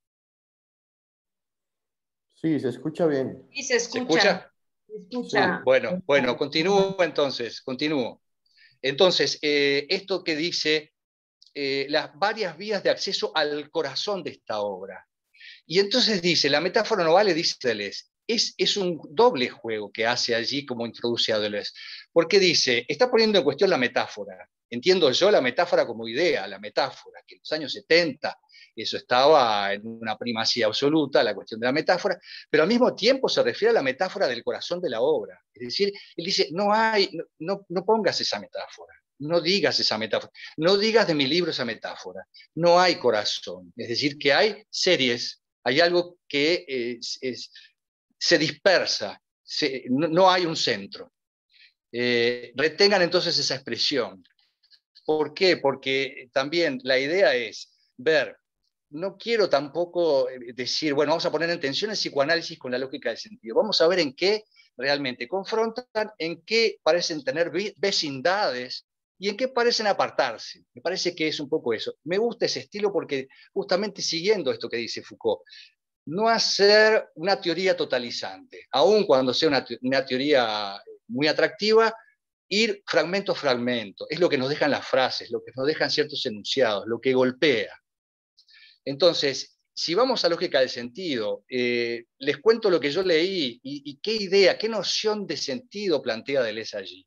D: Sí, se escucha bien.
B: Sí, se
C: ¿Se escucha?
B: Se escucha.
C: Sí, bueno, continúo entonces, continúo. Entonces, esto que dice, las varias vías de acceso al corazón de esta obra. Y entonces dice, la metáfora no vale, dice Deleuze, es un doble juego que hace allí como introduce a Deleuze. Porque dice, está poniendo en cuestión la metáfora. Entiendo yo la metáfora como idea, la metáfora, que en los años 70 eso estaba en una primacía absoluta, la cuestión de la metáfora, pero al mismo tiempo se refiere a la metáfora del corazón de la obra. Es decir, él dice, no pongas esa metáfora, no digas esa metáfora, no digas de mi libro esa metáfora, no hay corazón. Es decir, que hay series, hay algo que se dispersa, no hay un centro. Retengan entonces esa expresión. ¿Por qué? Porque también la idea es ver, no quiero tampoco decir, bueno, vamos a poner en tensión el psicoanálisis con la lógica del sentido. Vamos a ver en qué realmente confrontan, en qué parecen tener vecindades y en qué parecen apartarse. Me parece que es un poco eso. Me gusta ese estilo porque justamente siguiendo esto que dice Foucault, no hacer una teoría totalizante, aun cuando sea una teoría muy atractiva, ir fragmento a fragmento. Es lo que nos dejan las frases, lo que nos dejan ciertos enunciados, lo que golpea. Entonces, si vamos a lógica del sentido, les cuento lo que yo leí y qué idea, qué noción de sentido plantea Deleuze allí.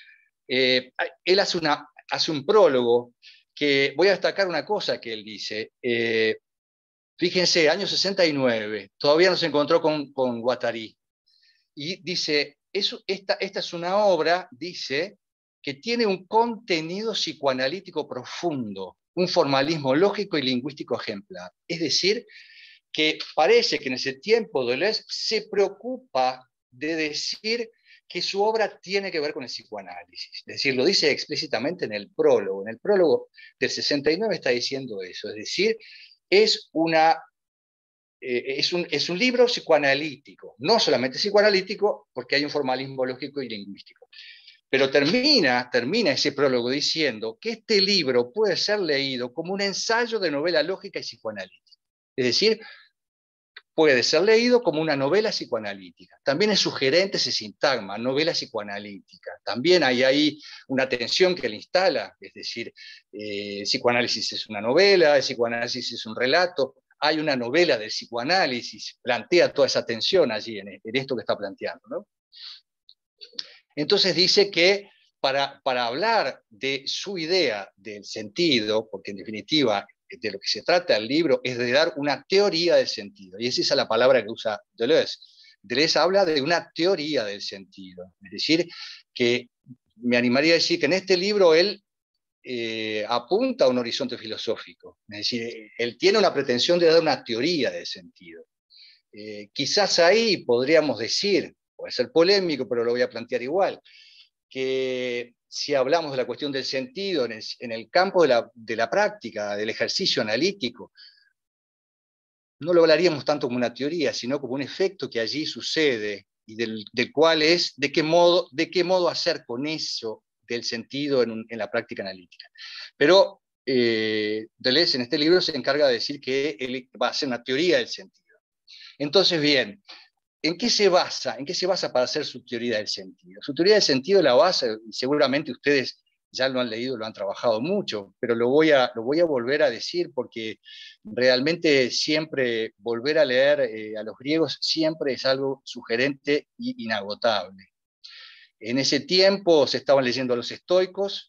C: Él hace un prólogo que voy a destacar una cosa que él dice. Fíjense, año 69, todavía no se encontró con Guattari. Y dice, esta es una obra, dice, que tiene un contenido psicoanalítico profundo, un formalismo lógico y lingüístico ejemplar. Es decir, que parece que en ese tiempo Deleuze se preocupa de decir que su obra tiene que ver con el psicoanálisis. Es decir, lo dice explícitamente en el prólogo. En el prólogo del 69 está diciendo eso. Es decir, es un libro psicoanalítico, no solamente psicoanalítico, porque hay un formalismo lógico y lingüístico. Pero termina ese prólogo diciendo que este libro puede ser leído como un ensayo de novela lógica y psicoanalítica. Es decir, puede ser leído como una novela psicoanalítica. También es sugerente ese sintagma, novela psicoanalítica. También hay ahí una tensión que le instala, es decir, psicoanálisis es una novela, el psicoanálisis es un relato. Hay una novela del psicoanálisis, plantea toda esa tensión allí en esto que está planteando, ¿no? Entonces dice que para hablar de su idea del sentido, porque en definitiva de lo que se trata el libro es de dar una teoría del sentido, y esa es la palabra que usa Deleuze. Deleuze habla de una teoría del sentido, es decir, que me animaría a decir que en este libro él apunta a un horizonte filosófico, es decir, él tiene una pretensión de dar una teoría del sentido. Quizás ahí podríamos decir, puede ser polémico, pero lo voy a plantear igual, que si hablamos de la cuestión del sentido en el campo de la práctica, del ejercicio analítico, no lo hablaríamos tanto como una teoría, sino como un efecto que allí sucede y del cual es de qué modo hacer con eso del sentido en la práctica analítica. Pero Deleuze en este libro se encarga de decir que él va a hacer una teoría del sentido. Entonces, bien, ¿en qué se basa? ¿En qué se basa para hacer su teoría del sentido? Su teoría del sentido la basa, y seguramente ustedes ya lo han leído, lo han trabajado mucho, pero lo voy a volver a decir porque realmente siempre volver a leer a los griegos siempre es algo sugerente e inagotable. En ese tiempo se estaban leyendo a los estoicos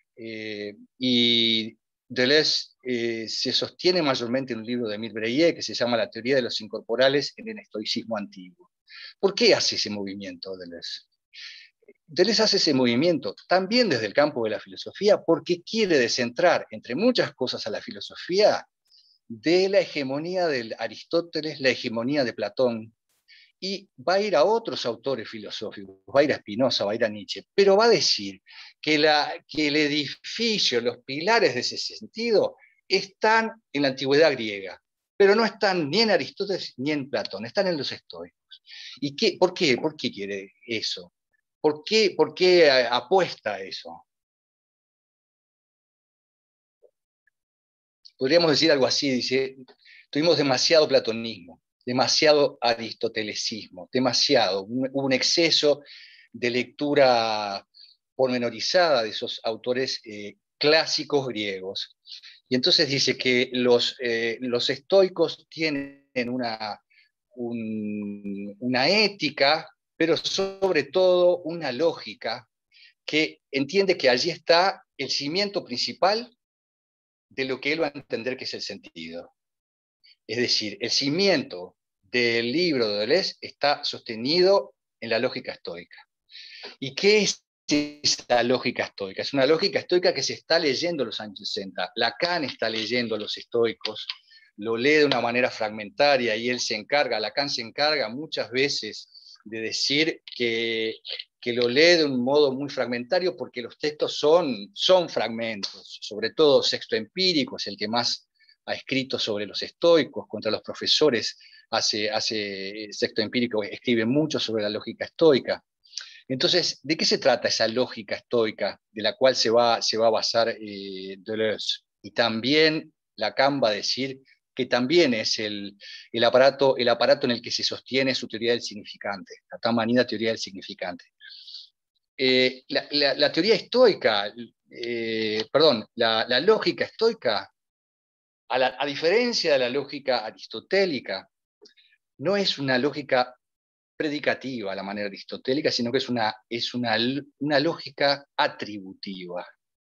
C: y Deleuze se sostiene mayormente en un libro de Émile Breillet que se llama La teoría de los incorporales en el estoicismo antiguo. ¿Por qué hace ese movimiento Deleuze? Deleuze hace ese movimiento también desde el campo de la filosofía porque quiere descentrar, entre muchas cosas, a la filosofía de la hegemonía de Aristóteles, la hegemonía de Platón, y va a ir a otros autores filosóficos, va a ir a Spinoza, va a ir a Nietzsche, pero va a decir que el edificio, los pilares de ese sentido están en la antigüedad griega, pero no están ni en Aristóteles ni en Platón, están en los estoicos. ¿Y por qué? ¿Por qué quiere eso? ¿Por qué apuesta a eso? Podríamos decir algo así, dice, tuvimos demasiado platonismo, demasiado aristotelesismo, hubo un exceso de lectura pormenorizada de esos autores clásicos griegos. Y entonces dice que los estoicos tienen una ética, pero sobre todo una lógica que entiende que allí está el cimiento principal de lo que él va a entender que es el sentido. Es decir, el cimiento del libro de Deleuze está sostenido en la lógica estoica. ¿Y qué es esa lógica estoica? Es una lógica estoica que se está leyendo en los años 60. Lacan está leyendo a los estoicos, lo lee de una manera fragmentaria y Lacan se encarga muchas veces de decir que lo lee de un modo muy fragmentario porque los textos son fragmentos, sobre todo Sexto Empírico es el que más ha escrito sobre los estoicos, contra los profesores hace Sexto Empírico, escribe mucho sobre la lógica estoica. Entonces, ¿de qué se trata esa lógica estoica de la cual se va a basar Deleuze? Y también Lacan va a decir que también es el aparato en el que se sostiene su teoría del significante, la tan manida teoría del significante. La teoría estoica, la lógica estoica, a diferencia de la lógica aristotélica, no es una lógica predicativa a la manera aristotélica, sino que es una lógica atributiva.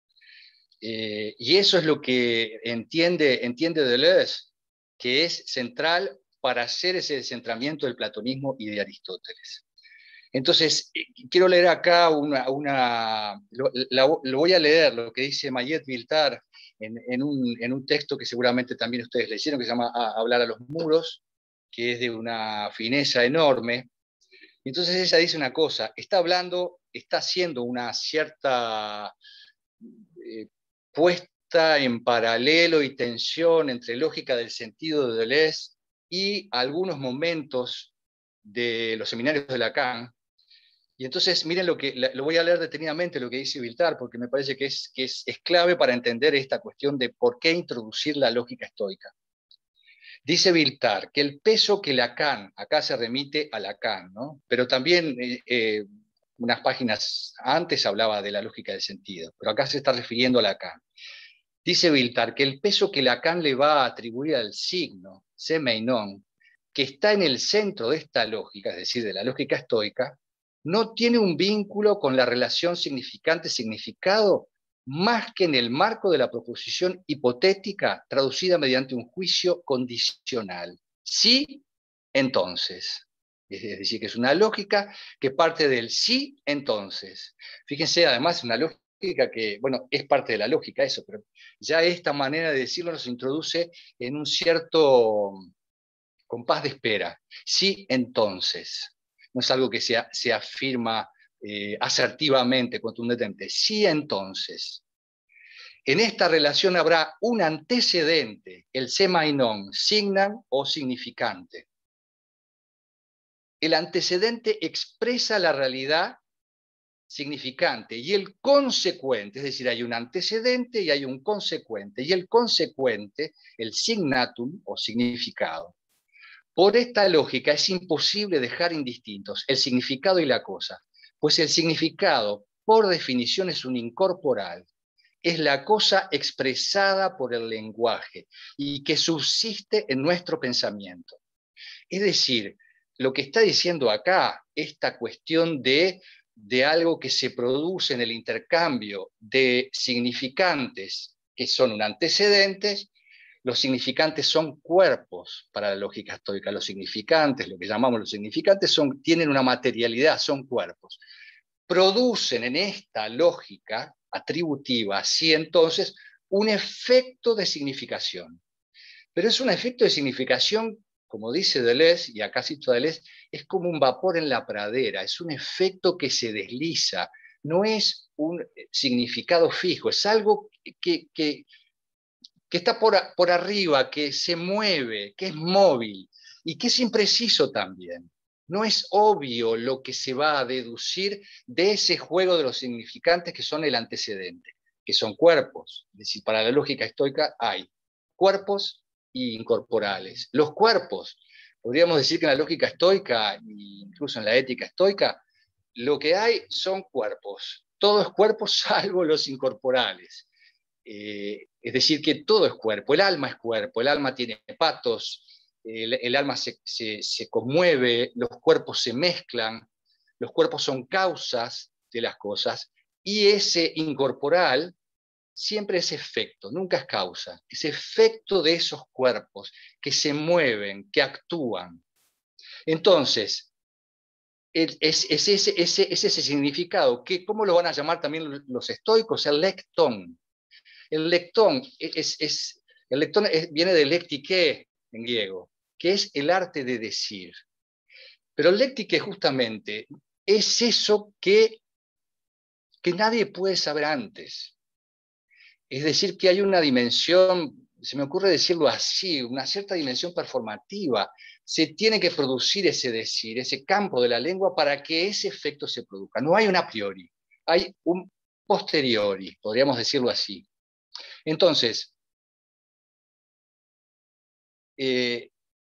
C: Y eso es lo que entiende Deleuze, que es central para hacer ese descentramiento del platonismo y de Aristóteles. Entonces, quiero leer acá lo voy a leer, lo que dice Mayet Viltar en un texto que seguramente también ustedes leyeron, que se llama Hablar a los muros, que es de una fineza enorme. Entonces ella dice una cosa, está haciendo una cierta puesta en paralelo y tensión entre lógica del sentido de Deleuze y algunos momentos de los seminarios de Lacan, Y entonces, miren lo voy a leer detenidamente lo que dice Viltar, porque me parece que es clave para entender esta cuestión de por qué introducir la lógica estoica. Dice Viltar que el peso que Lacan, acá se remite a Lacan, ¿no? Pero también unas páginas antes hablaba de la lógica del sentido, pero acá se está refiriendo a Lacan. Dice Viltar que el peso que Lacan le va a atribuir al signo, semeinon, que está en el centro de esta lógica, es decir, de la lógica estoica, no tiene un vínculo con la relación significante-significado más que en el marco de la proposición hipotética traducida mediante un juicio condicional. Sí, entonces. Es decir, que es una lógica que parte del sí, entonces. Fíjense, además, una lógica que, bueno, es parte de la lógica eso, pero ya esta manera de decirlo nos introduce en un cierto compás de espera. Sí, entonces. No es algo que se afirma asertivamente, contundentemente. Sí, entonces. En esta relación habrá un antecedente, el semainon, signan o significante. El antecedente expresa la realidad significante y el consecuente, es decir, hay un antecedente y hay un consecuente, y el consecuente, el signatum o significado. Por esta lógica es imposible dejar indistintos el significado y la cosa, pues el significado, por definición, es un incorporal, es la cosa expresada por el lenguaje y que subsiste en nuestro pensamiento. Es decir, lo que está diciendo acá, esta cuestión de algo que se produce en el intercambio de significantes que son un antecedente. Los significantes son cuerpos para la lógica estoica. Los significantes, lo que llamamos los significantes, tienen una materialidad, son cuerpos. Producen en esta lógica atributiva, así entonces, un efecto de significación. Pero es un efecto de significación, como dice Deleuze, y acá cito a Deleuze, es como un vapor en la pradera, es un efecto que se desliza, no es un significado fijo, es algo que está por arriba, que se mueve, que es móvil y que es impreciso también. No es obvio lo que se va a deducir de ese juego de los significantes que son el antecedente, que son cuerpos. Es decir, para la lógica estoica hay cuerpos e incorporales. Los cuerpos, podríamos decir que en la lógica estoica, e incluso en la ética estoica, lo que hay son cuerpos. Todo es cuerpo salvo los incorporales. Es decir, que todo es cuerpo, el alma es cuerpo, el alma tiene patos, el alma se conmueve, los cuerpos se mezclan, los cuerpos son causas de las cosas, y ese incorporal siempre es efecto, nunca es causa, es efecto de esos cuerpos que se mueven, que actúan. Entonces, es ese significado, que, ¿cómo lo van a llamar también los estoicos? El lectón. El lectón, viene de lectike en griego, que es el arte de decir. Pero el lectike justamente es eso que nadie puede saber antes. Es decir, que hay una dimensión, se me ocurre decirlo así, una cierta dimensión performativa. Se tiene que producir ese decir, ese campo de la lengua para que ese efecto se produzca. No hay un a priori, hay un posteriori, podríamos decirlo así. Entonces, y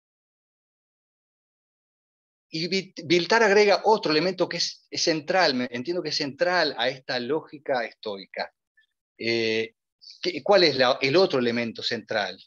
C: Viltar agrega otro elemento que es central, entiendo que es central a esta lógica estoica. ¿Cuál es el otro elemento central?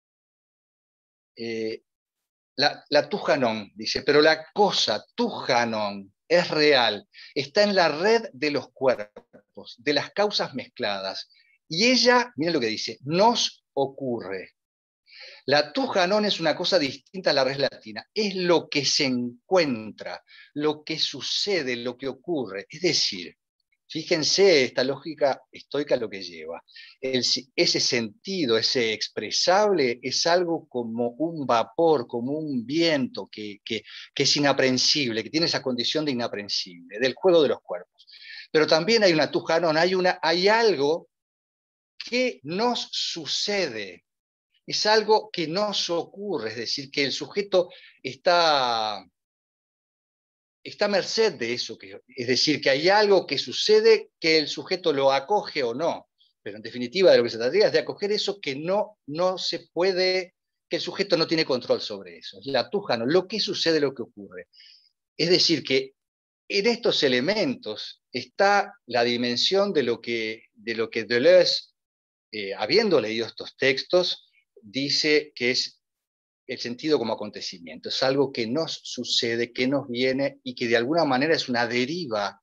C: La tujanon, dice, pero la cosa tujanon es real, está en la red de los cuerpos, de las causas mezcladas, y ella, miren lo que dice, nos ocurre. La tujanón es una cosa distinta a la res latina, es lo que se encuentra, lo que sucede, lo que ocurre. Es decir, fíjense esta lógica estoica lo que lleva. Ese sentido, ese expresable, es algo como un vapor, como un viento que es inaprensible, que tiene esa condición de inaprensible, del juego de los cuerpos. Pero también hay una tujanón, hay algo que nos sucede, es algo que nos ocurre, es decir, que el sujeto está está a merced de eso, es decir, que hay algo que sucede que el sujeto lo acoge o no, pero en definitiva de lo que se trataría es de acoger eso que no se puede, que el sujeto no tiene control sobre eso, es la tuja, no, lo que sucede, lo que ocurre. Es decir, que en estos elementos está la dimensión de lo que Deleuze, habiendo leído estos textos, dice que es el sentido como acontecimiento. Es algo que nos sucede, que nos viene y que de alguna manera es una deriva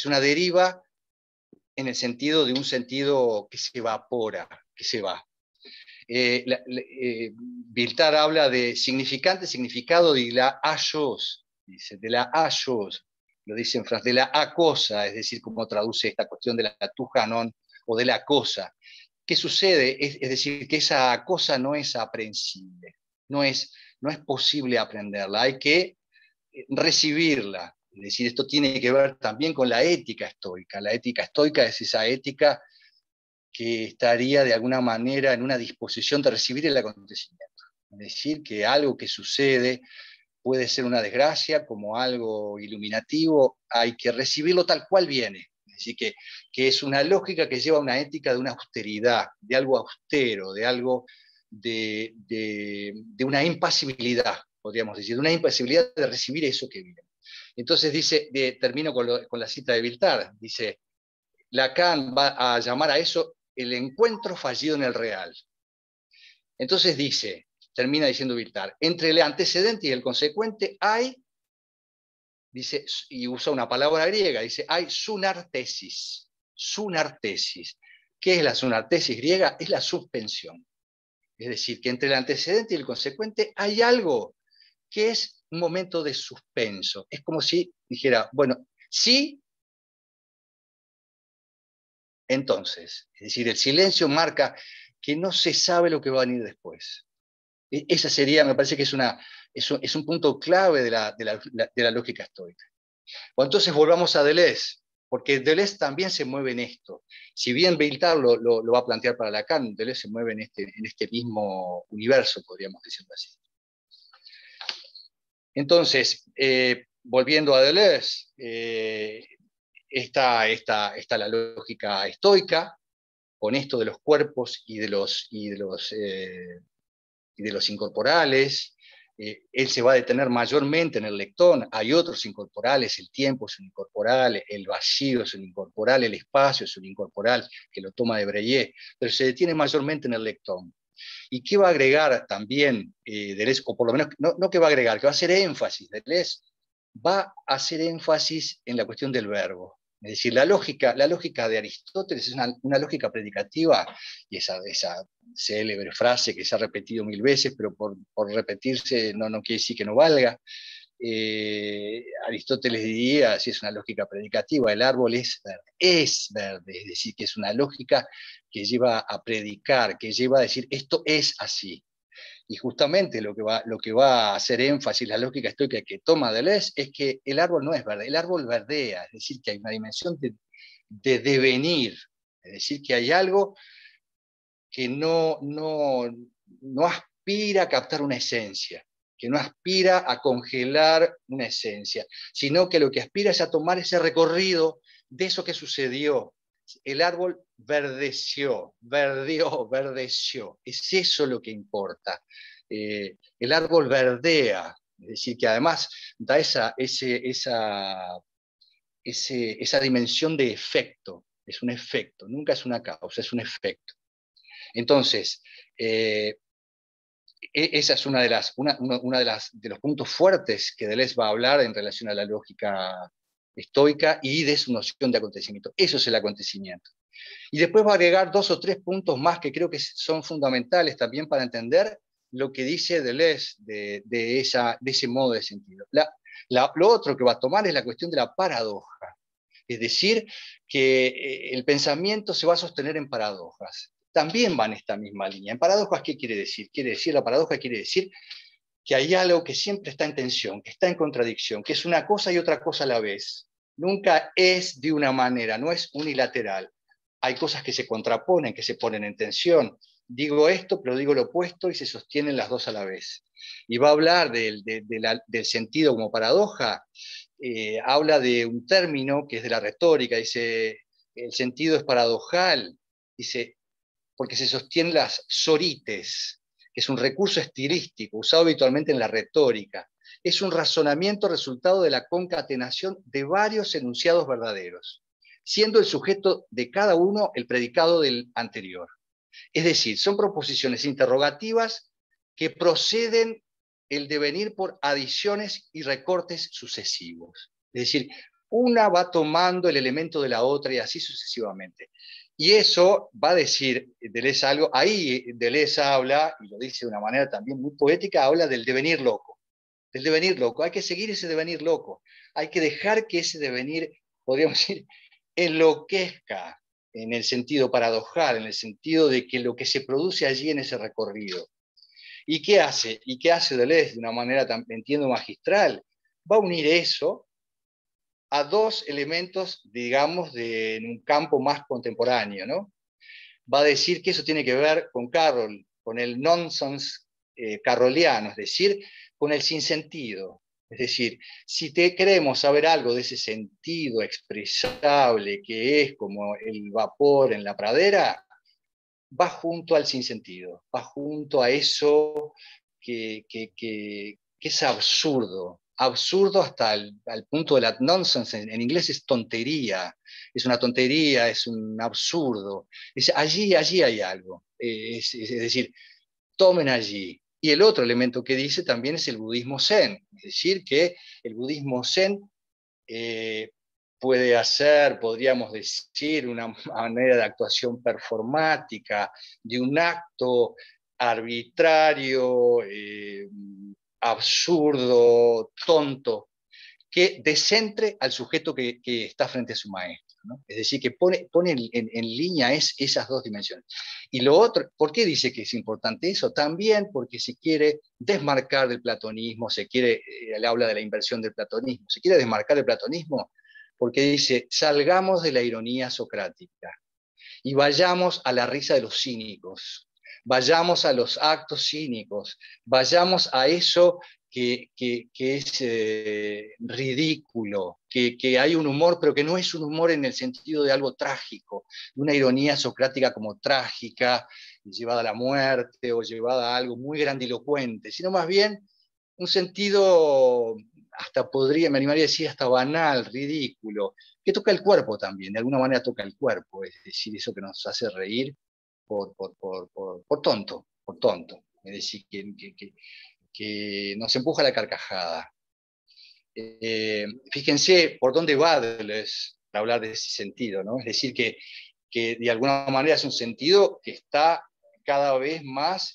C: en el sentido de un sentido que se evapora, que se va. Viltar habla de significante, significado de la a-chose, dice, de la a-chose, lo dice en francés, de la a-cosa, es decir, cómo traduce esta cuestión de la tuja non o de la cosa. ¿Qué sucede? Es decir, que esa cosa no es aprehensible, no es posible aprenderla, hay que recibirla. Es decir, esto tiene que ver también con la ética estoica. La ética estoica es esa ética que estaría de alguna manera en una disposición de recibir el acontecimiento. Es decir, que algo que sucede puede ser una desgracia como algo iluminativo, hay que recibirlo tal cual viene. Es decir, que es una lógica que lleva una ética de una austeridad, de algo austero, de algo de una impasibilidad, podríamos decir, de una impasibilidad de recibir eso que viene. Entonces dice, termino con la cita de Viltar, dice, Lacan va a llamar a eso el encuentro fallido en el real. Entonces dice, termina diciendo Viltar, entre el antecedente y el consecuente hay, dice, y usa una palabra griega, dice, hay sunartesis. Sunartesis. ¿Qué es la sunartesis griega? Es la suspensión. Es decir, que entre el antecedente y el consecuente hay algo que es un momento de suspenso. Es como si dijera, bueno, sí, entonces. Es decir, el silencio marca que no se sabe lo que va a venir después. Esa sería, me parece que es un punto clave de la lógica estoica. Bueno, entonces volvamos a Deleuze, porque Deleuze también se mueve en esto. Si bien Viltar lo va a plantear para Lacan, Deleuze se mueve en este mismo universo, podríamos decirlo así. Entonces, volviendo a Deleuze, está la lógica estoica, con esto de los cuerpos y de los incorporales. Él se va a detener mayormente en el lectón. Hay otros incorporales, el tiempo es un incorporal, el vacío es un incorporal, el espacio es un incorporal, que lo toma de Breillet, pero se detiene mayormente en el lectón. ¿Y qué va a agregar también Deleuze? O por lo menos, no que va a agregar, que va a hacer énfasis. Deleuze va a hacer énfasis en la cuestión del verbo. Es decir, la lógica de Aristóteles es una lógica predicativa, y esa célebre frase que se ha repetido 1000 veces, pero por repetirse no quiere decir que no valga. Aristóteles diría, si es una lógica predicativa, el árbol es verde, es decir, que es una lógica que lleva a predicar, que lleva a decir, esto es así. Y justamente lo que va a hacer énfasis la lógica estoica que toma Deleuze es que el árbol no es verde, el árbol verdea, es decir, que hay una dimensión de devenir, es decir, que hay algo que no aspira a captar una esencia, que no aspira a congelar una esencia, sino que lo que aspira es a tomar ese recorrido de eso que sucedió. El árbol verdeció. Es eso lo que importa. El árbol verdea, es decir, que además da esa dimensión de efecto. Es un efecto, nunca es una causa, es un efecto. Entonces, esa es una de los puntos fuertes que Deleuze va a hablar en relación a la lógica estoica y de su noción de acontecimiento. Eso es el acontecimiento. Y después va a agregar 2 o 3 puntos más que creo que son fundamentales también para entender lo que dice Deleuze de ese modo de sentido. Lo otro que va a tomar es la cuestión de la paradoja. Es decir, que el pensamiento se va a sostener en paradojas. También va en esta misma línea. ¿En paradojas qué quiere decir? La paradoja quiere decir que hay algo que siempre está en tensión, que está en contradicción, que es una cosa y otra cosa a la vez. Nunca es de una manera, no es unilateral. Hay cosas que se contraponen, que se ponen en tensión. Digo esto, pero digo lo opuesto y se sostienen las dos a la vez. Y va a hablar del sentido como paradoja, habla de un término que es de la retórica, dice, el sentido es paradojal, dice, porque se sostienen las sorites, que es un recurso estilístico usado habitualmente en la retórica. Es un razonamiento resultado de la concatenación de varios enunciados verdaderos, siendo el sujeto de cada uno el predicado del anterior. Es decir, son proposiciones interrogativas que proceden el devenir por adiciones y recortes sucesivos. Es decir, una va tomando el elemento de la otra y así sucesivamente. Y eso va a decir Deleuze algo, ahí Deleuze habla, y lo dice de una manera también muy poética, habla del devenir loco. Del devenir loco, hay que seguir ese devenir loco, hay que dejar que ese devenir, podríamos decir, enloquezca, en el sentido paradojal, en el sentido de que lo que se produce allí en ese recorrido. ¿Y qué hace? ¿Y qué hace Deleuze de una manera, entiendo, magistral? Va a unir eso a dos elementos, digamos, en un campo más contemporáneo, ¿no? Va a decir que eso tiene que ver con Carroll, con el nonsense carroliano, es decir, con el sinsentido. Es decir, si queremos saber algo de ese sentido expresable que es como el vapor en la pradera, va junto al sinsentido, va junto a eso que es absurdo, absurdo hasta al punto de la nonsense, en inglés es tontería, es una tontería, es un absurdo. Allí hay algo, es decir, tomen allí. Y el otro elemento que dice también es el budismo zen, es decir, que el budismo zen puede hacer, podríamos decir, una manera de actuación performática, de un acto arbitrario, absurdo, tonto, que descentre al sujeto que está frente a su maestro, ¿no? Es decir, que pone en línea esas dos dimensiones. Y lo otro, ¿por qué dice que es importante eso? También porque se quiere desmarcar del platonismo, él habla de la inversión del platonismo, se quiere desmarcar del platonismo porque dice, salgamos de la ironía socrática y vayamos a la risa de los cínicos, vayamos a los actos cínicos, vayamos a eso que es ridículo, que hay un humor, pero que no es un humor en el sentido de algo trágico, una ironía socrática como trágica, llevada a la muerte o llevada a algo muy grandilocuente, sino más bien un sentido, hasta me animaría a decir, hasta banal, ridículo, que toca el cuerpo también, de alguna manera toca el cuerpo, es decir, eso que nos hace reír por tonto, por tonto, es decir, que nos empuja a la carcajada. Fíjense por dónde va Deleuze para hablar de ese sentido, ¿no? Es decir, que de alguna manera es un sentido que está cada vez más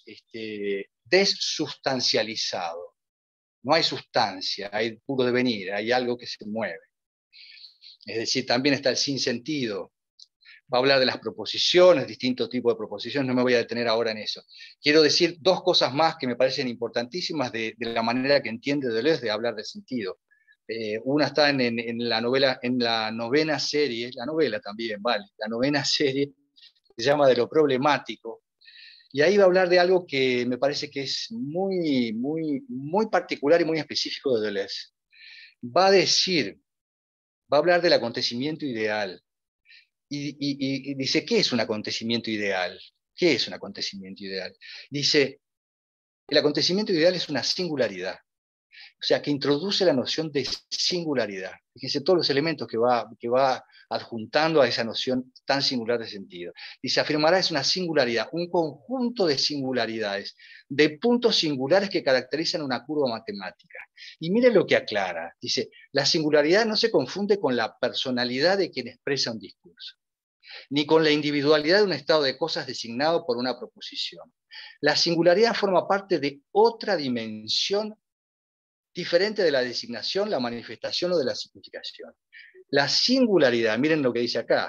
C: desustancializado. No hay sustancia, hay puro devenir, hay algo que se mueve. Es decir, también está el sinsentido. Va a hablar de las proposiciones, distintos tipos de proposiciones, no me voy a detener ahora en eso. Quiero decir dos cosas más que me parecen importantísimas de la manera que entiende Deleuze de hablar de sentido. Una está en la novela, en la novena serie, la novela también, vale, la novena serie, se llama De lo problemático, y ahí va a hablar de algo que me parece que es muy, muy, muy particular y muy específico de Deleuze. Va a hablar del acontecimiento ideal. Y dice, ¿qué es un acontecimiento ideal? ¿Qué es un acontecimiento ideal? Dice, el acontecimiento ideal es una singularidad. O sea, que introduce la noción de singularidad. Fíjense todos los elementos que va adjuntando a esa noción tan singular de sentido. Y se afirmará es una singularidad, un conjunto de singularidades, de puntos singulares que caracterizan una curva matemática. Y mire lo que aclara. Dice, la singularidad no se confunde con la personalidad de quien expresa un discurso, ni con la individualidad de un estado de cosas designado por una proposición. La singularidad forma parte de otra dimensión diferente de la designación, la manifestación o de la significación. La singularidad, miren lo que dice acá,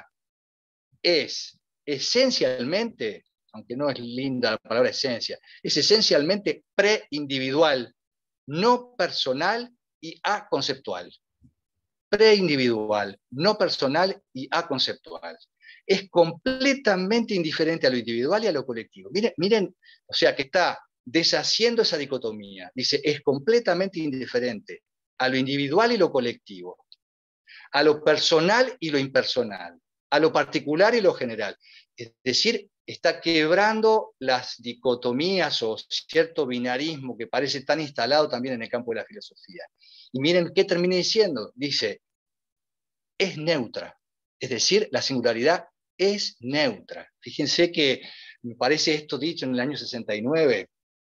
C: es esencialmente, aunque no es linda la palabra esencia, es esencialmente preindividual, no personal y aconceptual. Preindividual, no personal y aconceptual. Es completamente indiferente a lo individual y a lo colectivo. Miren, o sea que está deshaciendo esa dicotomía. Dice, es completamente indiferente a lo individual y lo colectivo, a lo personal y lo impersonal, a lo particular y lo general. Es decir, está quebrando las dicotomías o cierto binarismo que parece tan instalado también en el campo de la filosofía. Y miren qué termina diciendo. Dice, es neutra. Es decir, la singularidad es neutra. Fíjense que me parece esto dicho en el año 69,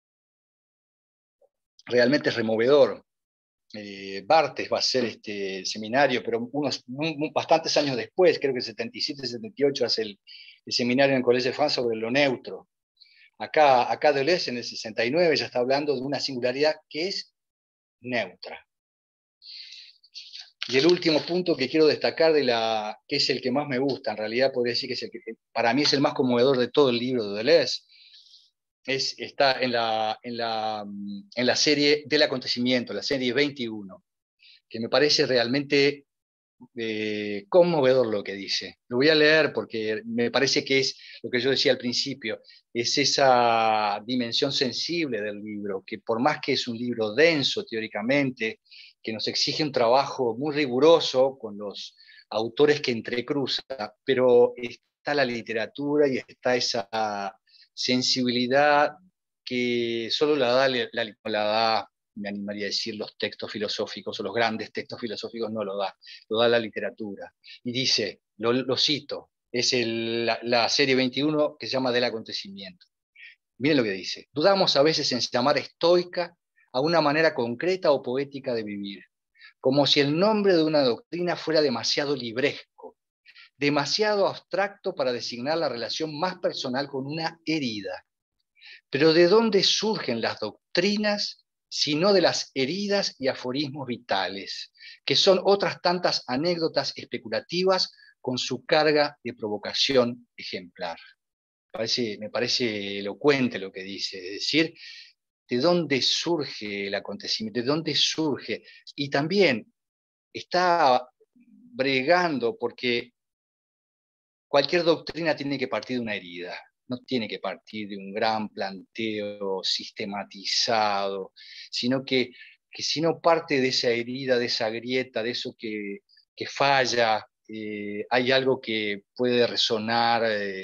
C: realmente es removedor. Barthes va a hacer este seminario, pero bastantes años después, creo que 77, 78, hace el seminario en el Collège de France sobre lo neutro. Acá Deleuze en el 69 ya está hablando de una singularidad que es neutra. Y el último punto que quiero destacar, que es el que más me gusta, en realidad podría decir que es el que para mí es el más conmovedor de todo el libro de Deleuze, está en la serie del acontecimiento, la serie 21, que me parece realmente conmovedor lo que dice. Lo voy a leer porque me parece que es lo que yo decía al principio, es esa dimensión sensible del libro, que por más que es un libro denso teóricamente, que nos exige un trabajo muy riguroso con los autores que entrecruza, pero está la literatura y está esa sensibilidad que solo la da, me animaría a decir, los textos filosóficos o los grandes textos filosóficos no lo da la literatura. Y dice, lo cito, es la serie 21 que se llama Del acontecimiento. Miren lo que dice, dudamos a veces en llamar estoica a una manera concreta o poética de vivir, como si el nombre de una doctrina fuera demasiado libresco, demasiado abstracto para designar la relación más personal con una herida. Pero ¿de dónde surgen las doctrinas sino de las heridas y aforismos vitales, que son otras tantas anécdotas especulativas con su carga de provocación ejemplar? Me parece elocuente lo que dice, es decir, ¿de dónde surge el acontecimiento? ¿De dónde surge? Y también está bregando porque cualquier doctrina tiene que partir de una herida, no tiene que partir de un gran planteo sistematizado, sino que si no parte de esa herida, de esa grieta, de eso que falla, hay algo que puede resonar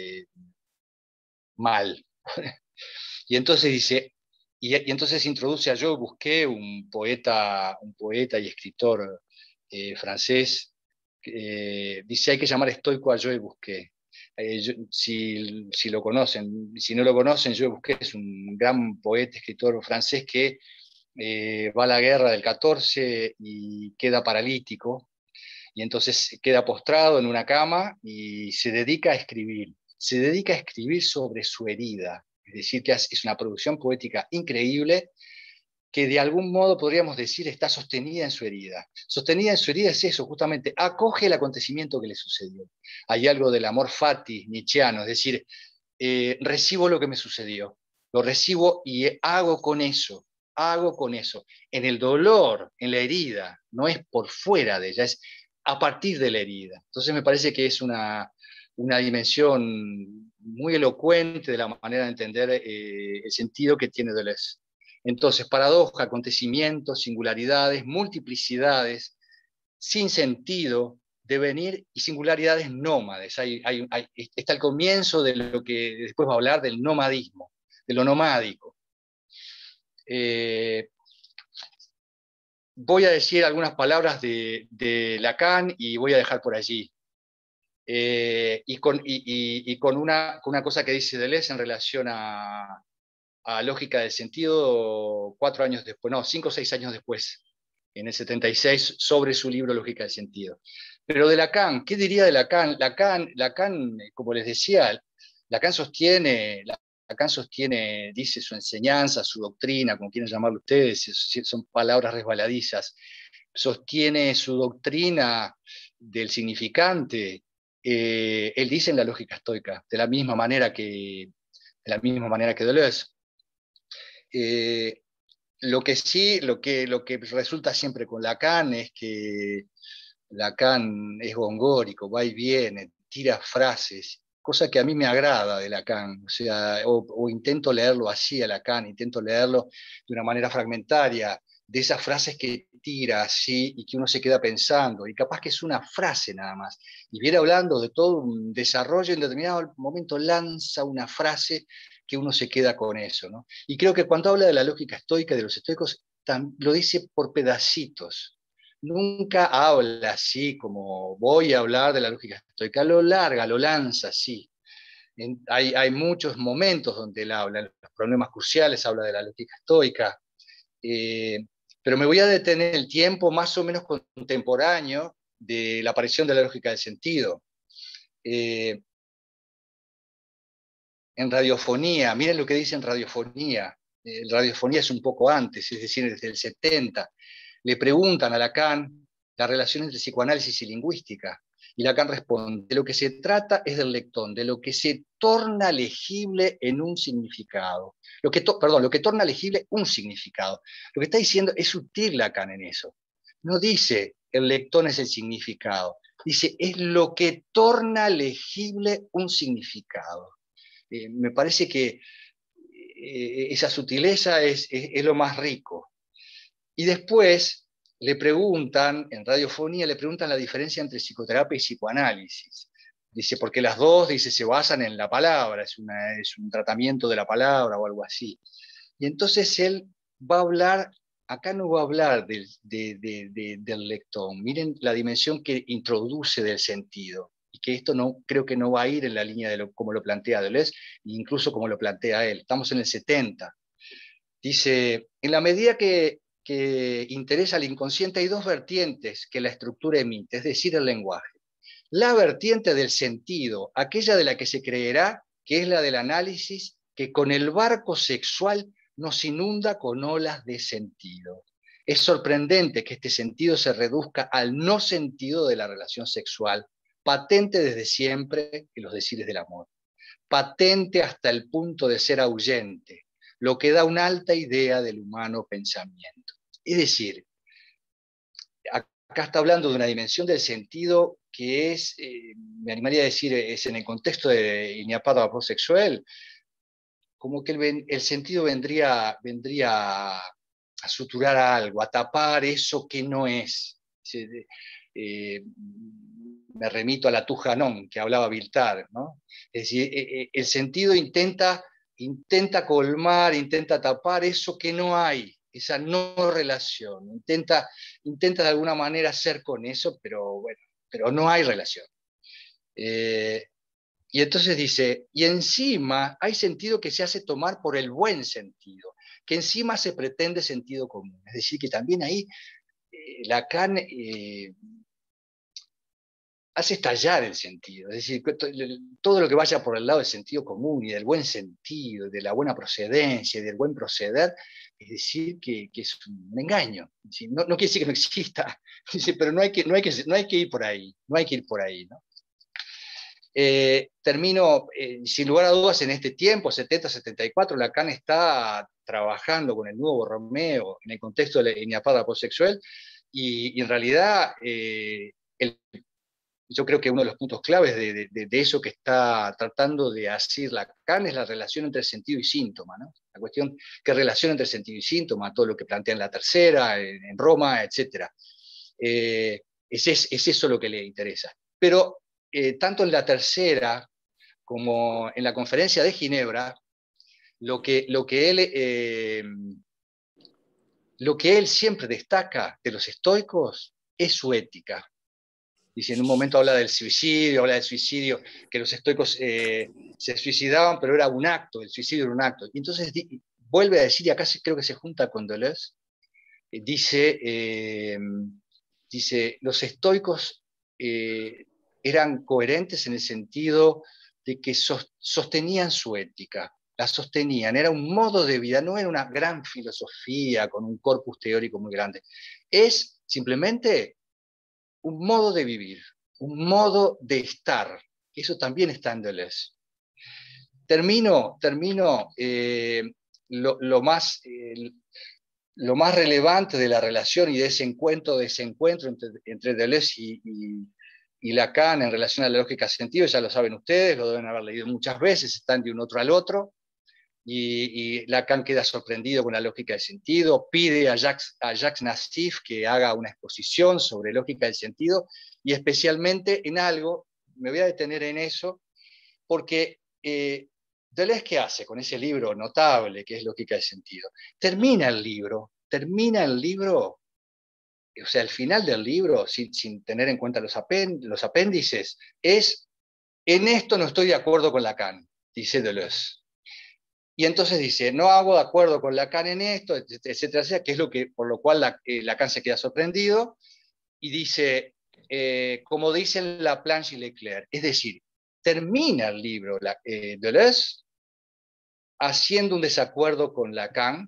C: mal. Y entonces dice, y entonces introduce a Joe Busquet, un poeta y escritor francés, dice, hay que llamar estoico a Joe Busquet. Si lo conocen, si no lo conocen, Joe Busquet es un gran poeta, escritor francés que va a la guerra del 14 y queda paralítico, y entonces queda postrado en una cama y se dedica a escribir. Se dedica a escribir sobre su herida, es decir, que es una producción poética increíble que de algún modo podríamos decir está sostenida en su herida. Sostenida en su herida es eso, justamente, acoge el acontecimiento que le sucedió. Hay algo del amor fati nietzscheano, es decir, recibo lo que me sucedió, lo recibo y hago con eso, en el dolor, en la herida, no es por fuera de ella, es a partir de la herida. Entonces me parece que es una dimensión muy elocuente de la manera de entender el sentido que tiene Deleuze. Entonces, paradoja, acontecimientos, singularidades, multiplicidades, sin sentido, devenir y singularidades nómades. Está el comienzo de lo que después va a hablar del nomadismo, de lo nomádico. Voy a decir algunas palabras de Lacan y voy a dejar por allí. Y con una cosa que dice Deleuze en relación a Lógica del Sentido 4 años después, no, 5 o 6 años después, en el 76, sobre su libro Lógica del Sentido. Pero de Lacan, ¿qué diría de Lacan? Lacan, como les decía, Lacan sostiene, dice su enseñanza, su doctrina, como quieren llamarlo ustedes, son palabras resbaladizas, sostiene su doctrina del significante, él dice en la lógica estoica, de la misma manera que Deleuze. Lo que resulta siempre con Lacan es que Lacan es gongórico, va y viene, tira frases, cosa que a mí me agrada de Lacan, o intento leerlo así a Lacan, intento leerlo de una manera fragmentaria, de esas frases que tira así y que uno se queda pensando, y capaz que es una frase nada más, y viene hablando de todo un desarrollo, en determinado momento lanza una frase que uno se queda con eso, ¿no? Y creo que cuando habla de la lógica estoica, de los estoicos, lo dice por pedacitos. Nunca habla así como voy a hablar de la lógica estoica, lo larga, lo lanza así. Hay muchos momentos donde él habla, en los problemas cruciales habla de la lógica estoica, pero me voy a detener el tiempo más o menos contemporáneo de la aparición de la lógica del sentido. En radiofonía, miren lo que dice en radiofonía. Radiofonía es un poco antes, es decir, desde el 70. Le preguntan a Lacan la relación entre psicoanálisis y lingüística. Y Lacan responde, de lo que se trata es del lectón, de lo que se torna legible en un significado. Lo que torna legible un significado. Lo que está diciendo es sutil Lacan en eso. No dice el lectón es el significado, dice es lo que torna legible un significado. Me parece que esa sutileza es lo más rico. Y después le preguntan, en radiofonía, le preguntan la diferencia entre psicoterapia y psicoanálisis. Dice, porque las dos, dice, se basan en la palabra, es un tratamiento de la palabra o algo así. Y entonces él va a hablar, acá no va a hablar del lectón. Miren la dimensión que introduce del sentido. Y que esto no, creo que no va a ir en la línea de como lo plantea Deleuze, incluso como lo plantea él. Estamos en el 70. Dice, en la medida que interesa al inconsciente hay dos vertientes que la estructura emite, es decir, el lenguaje. La vertiente del sentido, aquella de la que se creerá que es la del análisis, que con el barco sexual nos inunda con olas de sentido. Es sorprendente que este sentido se reduzca al no sentido de la relación sexual, patente desde siempre en los decires del amor, patente hasta el punto de ser ahuyente, lo que da una alta idea del humano pensamiento. Es decir, acá está hablando de una dimensión del sentido que es, me animaría a decir, es en el contexto de Iniapata Sexual, como que el sentido vendría a suturar algo, a tapar eso que no es. Me remito a la Tujanón, que hablaba Viltar, ¿no? Es decir, el sentido intenta colmar, intenta tapar eso que no hay, esa no relación, intenta de alguna manera hacer con eso, pero bueno, pero no hay relación. Y entonces dice, y encima hay sentido que se hace tomar por el buen sentido, que encima se pretende sentido común. Es decir, que también ahí Lacan hace estallar el sentido. Es decir, todo lo que vaya por el lado del sentido común y del buen sentido, de la buena procedencia y del buen proceder, es decir, que es un engaño. No, no quiere decir que no exista, pero no hay que ir por ahí, no hay que ir por ahí, ¿no? Termino, sin lugar a dudas, en este tiempo, 70-74, Lacan está trabajando con el nuevo Romeo en el contexto de la Iniapata Posexual, y en realidad yo creo que uno de los puntos claves de eso que está tratando de hacer Lacan es la relación entre sentido y síntoma, ¿no? La cuestión que relaciona entre sentido y síntoma, todo lo que plantea en la tercera, en Roma, etc. Es eso lo que le interesa. Pero tanto en la tercera como en la conferencia de Ginebra, lo que él siempre destaca de los estoicos es su ética. Dice, en un momento habla del suicidio, que los estoicos se suicidaban, pero era un acto, el suicidio era un acto. Y entonces vuelve a decir, y acá creo que se junta con Deleuze, dice, los estoicos eran coherentes en el sentido de que sostenían su ética, la sostenían, era un modo de vida, no era una gran filosofía con un corpus teórico muy grande, es simplemente un modo de vivir, un modo de estar. Eso también está en Deleuze. Termino lo más relevante de la relación y de ese encuentro entre Deleuze y Lacan en relación a la lógica del sentido, ya lo saben ustedes, lo deben haber leído muchas veces, están de un otro al otro. y Lacan queda sorprendido con la lógica del sentido, pide a Jacques Nassif que haga una exposición sobre lógica del sentido, y especialmente en algo, me voy a detener en eso, porque Deleuze, ¿qué hace con ese libro notable que es Lógica del Sentido? Termina el libro, o sea, el final del libro, sin tener en cuenta los apéndices, es: en esto no estoy de acuerdo con Lacan, dice Deleuze. Y entonces dice: no hago de acuerdo con Lacan en esto, etcétera, etcétera, que es por lo cual Lacan se queda sorprendido, y dice, como dicen Laplanche y Leclerc, es decir, termina el libro Deleuze haciendo un desacuerdo con Lacan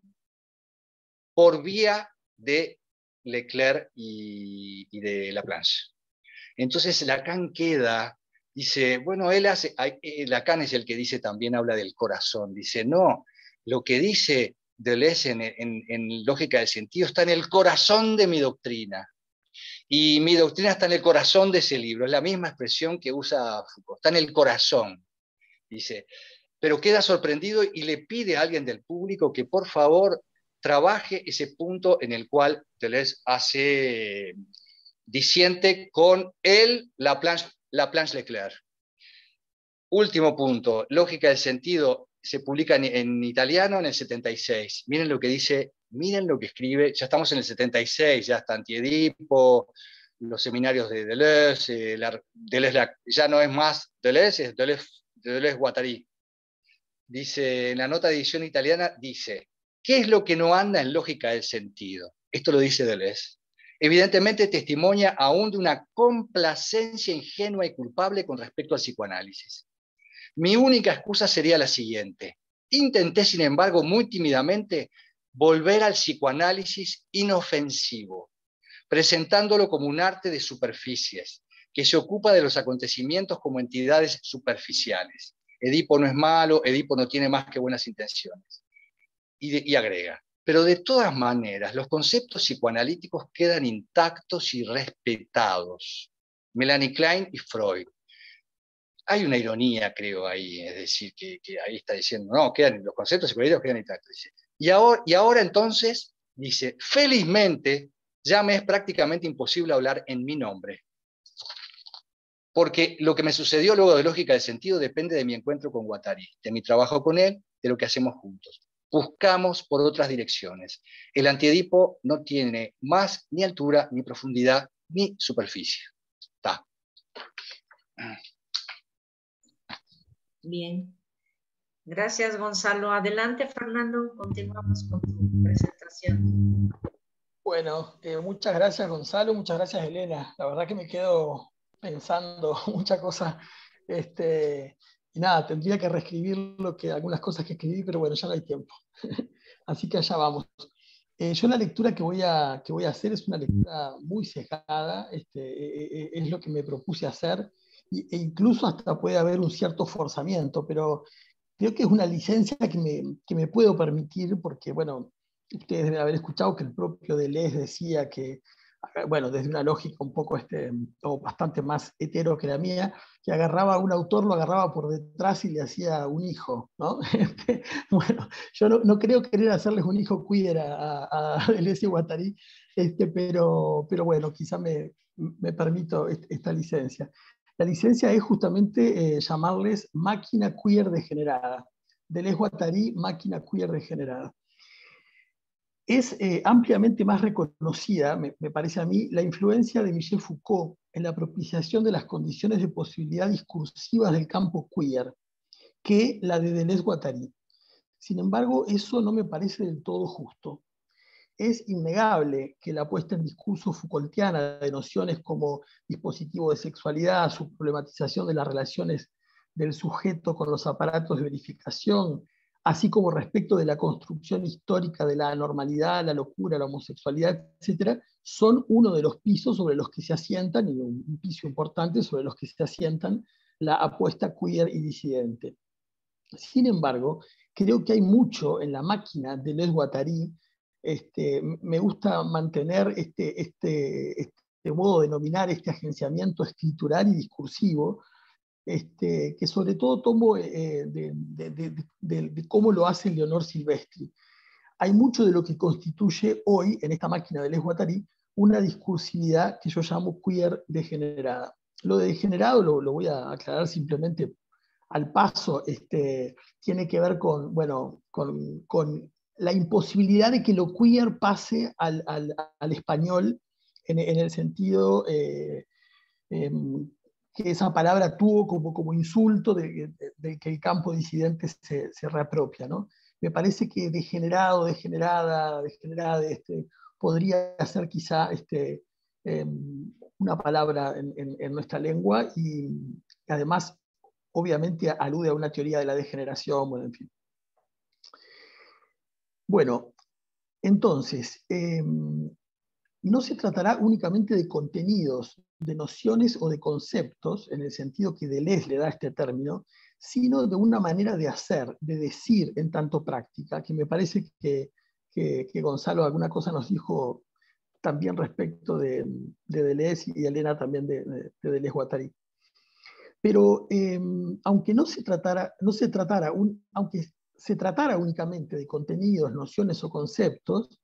C: por vía de Leclerc y de Laplanche. Entonces Lacan dice, bueno, Lacan es el que dice, también habla del corazón, dice, no, lo que dice Deleuze en Lógica del Sentido está en el corazón de mi doctrina. Y mi doctrina está en el corazón de ese libro, es la misma expresión que usa Foucault, está en el corazón, dice. Pero queda sorprendido y le pide a alguien del público que por favor trabaje ese punto en el cual Deleuze disiente con Laplanche Leclerc. Último punto, Lógica del Sentido, se publica en italiano en el 76. Miren lo que dice, miren lo que escribe, ya estamos en el 76, ya está Antiedipo, los seminarios de Deleuze, ya no es más Deleuze, es Deleuze-Guattari. Dice, en la nota de edición italiana, dice, ¿qué es lo que no anda en Lógica del Sentido? Esto lo dice Deleuze. Evidentemente testimonia aún de una complacencia ingenua y culpable con respecto al psicoanálisis. Mi única excusa sería la siguiente. Intenté, sin embargo, muy tímidamente, volver al psicoanálisis inofensivo, presentándolo como un arte de superficies, que se ocupa de los acontecimientos como entidades superficiales. Edipo no es malo, Edipo no tiene más que buenas intenciones. Y agrega, pero de todas maneras, los conceptos psicoanalíticos quedan intactos y respetados. Melanie Klein y Freud. Hay una ironía, creo, ahí, es decir, que ahí está diciendo, no, los conceptos psicoanalíticos quedan intactos. Dice. Y ahora entonces, dice, felizmente, ya me es prácticamente imposible hablar en mi nombre. Porque lo que me sucedió luego de Lógica del Sentido depende de mi encuentro con Guattari, de mi trabajo con él, de lo que hacemos juntos. Buscamos por otras direcciones. El Antiedipo no tiene más ni altura, ni profundidad, ni superficie. Está.
B: Bien. Gracias, Gonzalo. Adelante, Fernando. Continuamos con tu presentación.
E: Bueno, muchas gracias, Gonzalo. Muchas gracias, Elena. La verdad que me quedo pensando muchas cosas. Y nada, tendría que reescribir algunas cosas que escribí, pero bueno, ya no hay tiempo. Así que allá vamos. Yo la lectura que voy a hacer es una lectura muy sesgada, es lo que me propuse hacer, e incluso hasta puede haber un cierto forzamiento, pero creo que es una licencia que me puedo permitir, porque bueno, ustedes deben haber escuchado que el propio Deleuze decía que, bueno, desde una lógica un poco o bastante más hetero que la mía, que agarraba a un autor, lo agarraba por detrás y le hacía un hijo, ¿no? Bueno, yo no creo querer hacerles un hijo queer a Deleuze y Guattari, pero bueno, quizá me permito esta licencia. La licencia es justamente llamarles máquina queer degenerada. Deleuze-Guattari, máquina queer degenerada. Es ampliamente más reconocida, me parece a mí, la influencia de Michel Foucault en la propiciación de las condiciones de posibilidad discursivas del campo queer que la de Deleuze-Guattari. Sin embargo, eso no me parece del todo justo. Es innegable que la puesta en discurso Foucaultiana de nociones como dispositivo de sexualidad, su problematización de las relaciones del sujeto con los aparatos de verificación, así como respecto de la construcción histórica de la anormalidad, la locura, la homosexualidad, etc., son uno de los pisos sobre los que se asientan, y un piso importante sobre los que se asientan la apuesta queer y disidente. Sin embargo, creo que hay mucho en la máquina de Deleuze-Guattari. Me gusta mantener este modo de nominar este agenciamiento escritural y discursivo, que sobre todo tomo de cómo lo hace Leonor Silvestri. Hay mucho de lo que constituye hoy, en esta máquina de Deleuze Guattari, una discursividad que yo llamo queer degenerada. Lo de degenerado lo voy a aclarar simplemente al paso, tiene que ver con, bueno, con la imposibilidad de que lo queer pase al español en el sentido que esa palabra tuvo como insulto de que el campo disidente se reapropia, ¿no? Me parece que degenerado, degenerada, podría ser quizá una palabra en nuestra lengua y además obviamente alude a una teoría de la degeneración, bueno, en fin. Bueno, entonces, no se tratará únicamente de contenidos, de nociones o de conceptos, en el sentido que Deleuze le da a este término, sino de una manera de hacer, de decir en tanto práctica, que me parece que Gonzalo alguna cosa nos dijo también respecto de Deleuze y Elena también de Deleuze-Guattari. Pero aunque se tratara únicamente de contenidos, nociones o conceptos,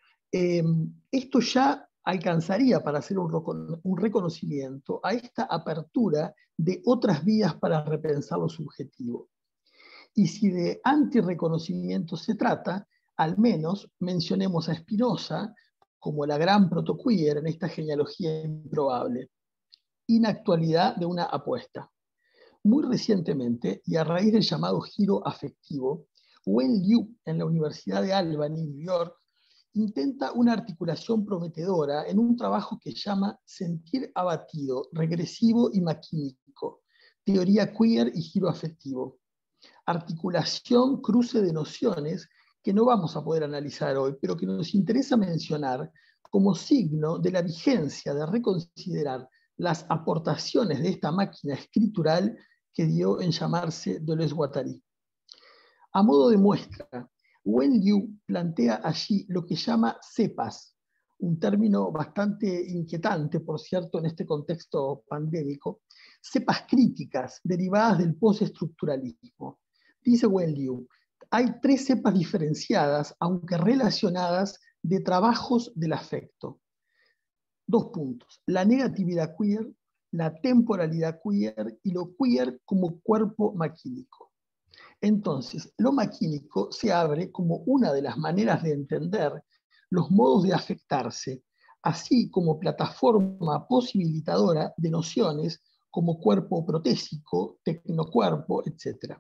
E: esto ya alcanzaría para hacer un reconocimiento a esta apertura de otras vías para repensar lo subjetivo. Y si de antirreconocimiento se trata, al menos mencionemos a Spinoza como la gran protoqueer en esta genealogía improbable. Inactualidad de una apuesta. Muy recientemente, y a raíz del llamado giro afectivo, Wen Liu, en la Universidad de Albany, New York, intenta una articulación prometedora en un trabajo que llama Sentir abatido, regresivo y maquínico, teoría queer y giro afectivo. Articulación, cruce de nociones que no vamos a poder analizar hoy, pero que nos interesa mencionar como signo de la vigencia de reconsiderar las aportaciones de esta máquina escritural que dio en llamarse Deleuze-Guattari. A modo de muestra, Wen Liu plantea allí lo que llama cepas, un término bastante inquietante, por cierto, en este contexto pandémico, cepas críticas derivadas del postestructuralismo. Dice Wen Liu, hay 3 cepas diferenciadas, aunque relacionadas, de trabajos del afecto. 2 puntos, la negatividad queer, la temporalidad queer y lo queer como cuerpo maquínico. Entonces, lo maquínico se abre como una de las maneras de entender los modos de afectarse, así como plataforma posibilitadora de nociones como cuerpo protésico, tecnocuerpo, etc.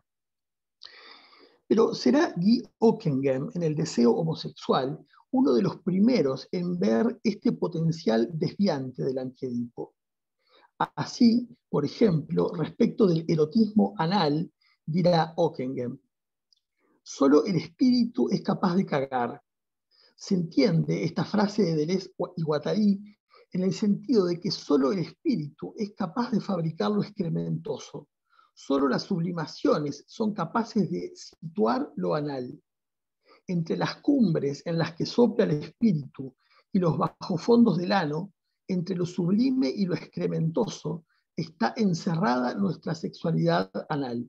E: Pero será Guy Ockeghem, en El deseo homosexual, uno de los primeros en ver este potencial desviante del antiedipo. Así, por ejemplo, respecto del erotismo anal, dirá Ockeghem, solo el espíritu es capaz de cagar. Se entiende esta frase de Deleuze y Guattari en el sentido de que solo el espíritu es capaz de fabricar lo excrementoso. Solo las sublimaciones son capaces de situar lo anal. Entre las cumbres en las que sopla el espíritu y los bajofondos del ano, entre lo sublime y lo excrementoso, está encerrada nuestra sexualidad anal.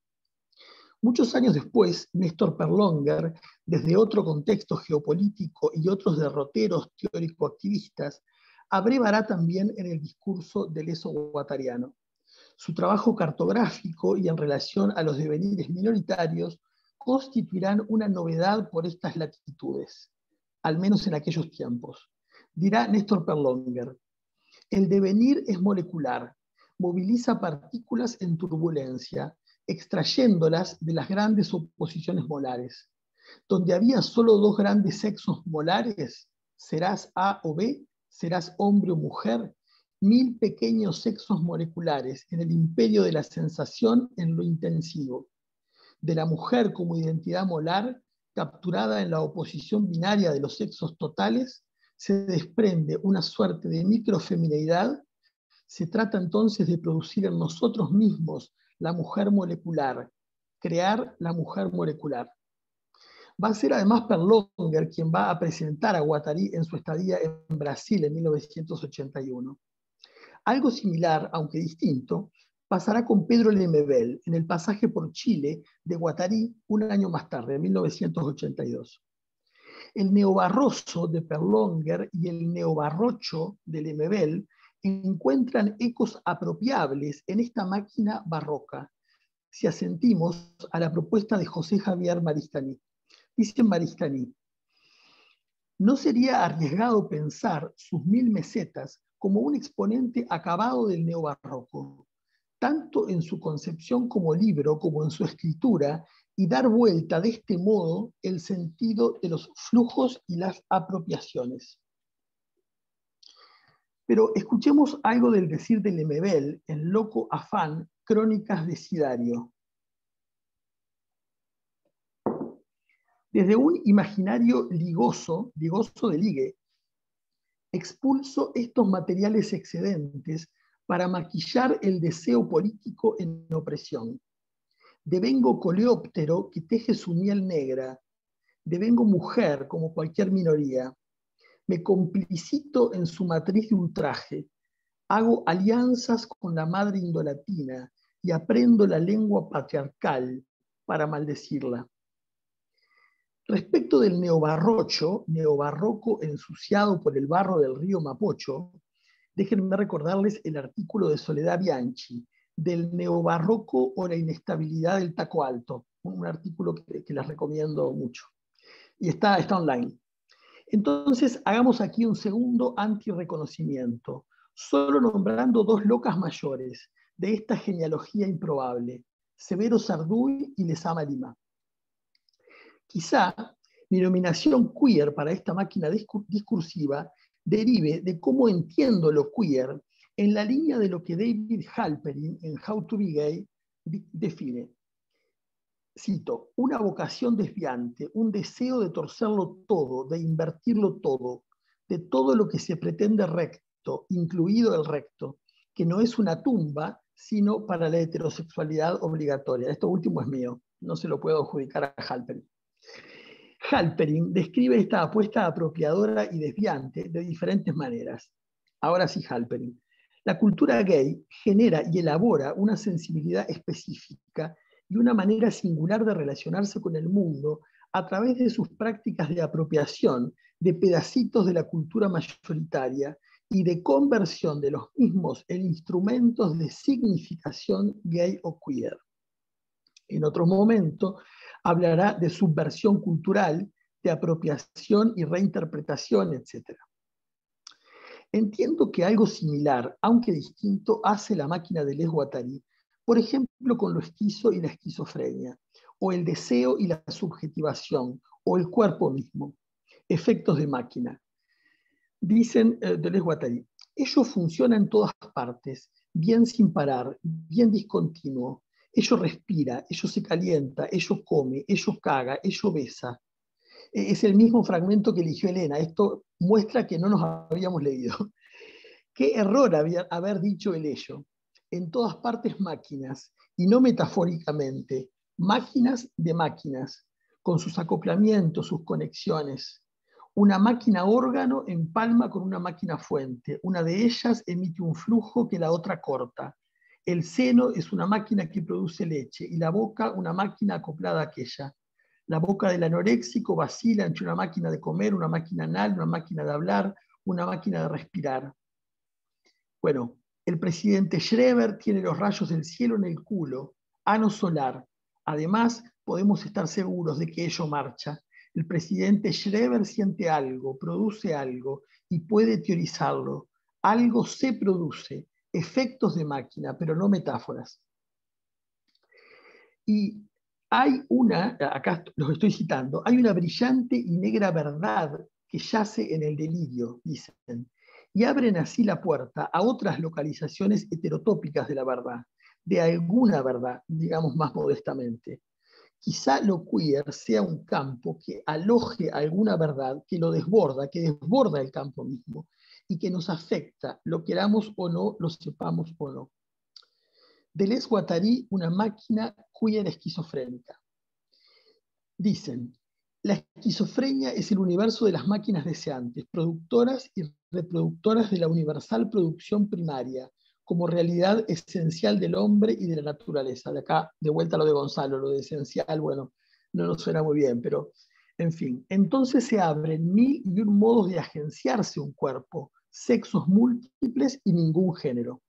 E: Muchos años después, Néstor Perlonger, desde otro contexto geopolítico y otros derroteros teórico-activistas, abrevará también en el discurso deleuze-guattariano. Su trabajo cartográfico y en relación a los devenires minoritarios constituirán una novedad por estas latitudes, al menos en aquellos tiempos. Dirá Néstor Perlonger, el devenir es molecular, moviliza partículas en turbulencia, extrayéndolas de las grandes oposiciones molares. Donde había solo 2 grandes sexos molares, serás A o B, serás hombre o mujer, 1000 pequeños sexos moleculares en el imperio de la sensación en lo intensivo. De la mujer como identidad molar, capturada en la oposición binaria de los sexos totales, se desprende una suerte de microfemineidad. Se trata entonces de producir en nosotros mismos la mujer molecular, crear la mujer molecular. Va a ser además Perlonger quien va a presentar a Guattari en su estadía en Brasil en 1981. Algo similar, aunque distinto, pasará con Pedro Lemebel en el pasaje por Chile de Guattari un año más tarde, en 1982. El neobarroso de Perlonger y el neobarrocho de Lemebel encuentran ecos apropiables en esta máquina barroca, si asentimos a la propuesta de José Javier Maristany. Dice Maristany: no sería arriesgado pensar sus 1000 mesetas como un exponente acabado del neobarroco, tanto en su concepción como libro como en su escritura, y dar vuelta de este modo el sentido de los flujos y las apropiaciones. Pero escuchemos algo del decir de Lemebel en Loco Afán, Crónicas de Sidario. Desde un imaginario ligoso de ligue, expulso estos materiales excedentes para maquillar el deseo político en opresión. Devengo coleóptero que teje su miel negra, devengo mujer como cualquier minoría, me complicito en su matriz de ultraje, hago alianzas con la madre indolatina y aprendo la lengua patriarcal para maldecirla. Respecto del neobarroco ensuciado por el barro del río Mapocho, déjenme recordarles el artículo de Soledad Bianchi, del neobarroco o la inestabilidad del taco alto, un artículo que les recomiendo mucho. Y está online. Entonces, hagamos aquí un segundo antirreconocimiento, solo nombrando 2 locas mayores de esta genealogía improbable, Severo Sarduy y Lezama Lima. Quizá mi nominación queer para esta máquina discursiva derive de cómo entiendo lo queer en la línea de lo que David Halperin en How to Be Gay define. Cito: una vocación desviante, un deseo de torcerlo todo, de invertirlo todo, de todo lo que se pretende recto, incluido el recto, que no es una tumba, sino para la heterosexualidad obligatoria. Esto último es mío, no se lo puedo adjudicar a Halperin. Halperin describe esta apuesta apropiadora y desviante de diferentes maneras. Ahora sí, Halperin. La cultura gay genera y elabora una sensibilidad específica y una manera singular de relacionarse con el mundo a través de sus prácticas de apropiación de pedacitos de la cultura mayoritaria y de conversión de los mismos en instrumentos de significación gay o queer. En otro momento hablará de subversión cultural, de apropiación y reinterpretación, etc. Entiendo que algo similar, aunque distinto, hace la máquina de Les Guattari, por ejemplo con lo esquizo y la esquizofrenia, o el deseo y la subjetivación, o el cuerpo mismo, efectos de máquina. Dicen Deleuze Guattari, ello funciona en todas partes, bien sin parar, bien discontinuo. Ello respira, ello se calienta, ello come, ello caga, ello besa. Es el mismo fragmento que eligió Elena. Esto muestra que no nos habíamos leído. Qué error haber dicho el ello. En todas partes máquinas, y no metafóricamente, máquinas de máquinas, con sus acoplamientos, sus conexiones. Una máquina órgano empalma con una máquina fuente. Una de ellas emite un flujo que la otra corta. El seno es una máquina que produce leche y la boca una máquina acoplada a aquella. La boca del anoréxico vacila entre una máquina de comer, una máquina anal, una máquina de hablar, una máquina de respirar. Bueno, el presidente Schreber tiene los rayos del cielo en el culo, ano solar. Además, podemos estar seguros de que ello marcha. El presidente Schreber siente algo, produce algo y puede teorizarlo. Algo se produce, efectos de máquina, pero no metáforas. Y hay una, acá los estoy citando, hay una brillante y negra verdad que yace en el delirio, dicen, y abren así la puerta a otras localizaciones heterotópicas de la verdad, de alguna verdad, digamos más modestamente. Quizá lo queer sea un campo que aloje alguna verdad que lo desborda, que desborda el campo mismo, y que nos afecta, lo queramos o no, lo sepamos o no. Deleuze Guattari, una máquina queer esquizofrénica. Dicen, la esquizofrenia es el universo de las máquinas deseantes, productoras y reproductoras de la universal producción primaria, como realidad esencial del hombre y de la naturaleza. De acá, de vuelta a lo de Gonzalo, lo de esencial, bueno, no nos suena muy bien, pero en fin. Entonces se abren 1001 modos de agenciarse un cuerpo, sexos múltiples y ningún género.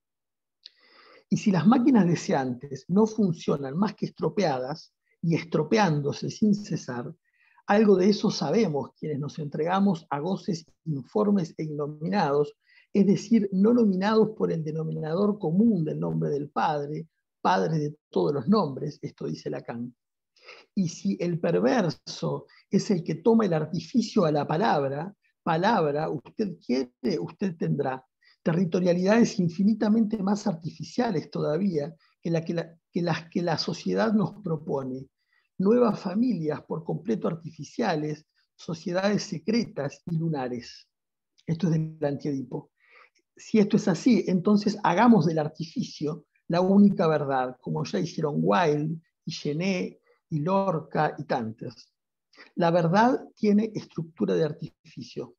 E: Y si las máquinas deseantes no funcionan más que estropeadas y estropeándose sin cesar, algo de eso sabemos quienes nos entregamos a goces informes e innominados, es decir, no nominados por el denominador común del nombre del Padre, Padre de todos los nombres, esto dice Lacan. Y si el perverso es el que toma el artificio a la palabra, palabra, usted quiere, usted tendrá. Territorialidades infinitamente más artificiales todavía las que la sociedad nos propone. Nuevas familias por completo artificiales, sociedades secretas y lunares. Esto es del Antiedipo. Si esto es así, entonces hagamos del artificio la única verdad, como ya hicieron Wilde y Genet y Lorca y tantos. La verdad tiene estructura de artificio.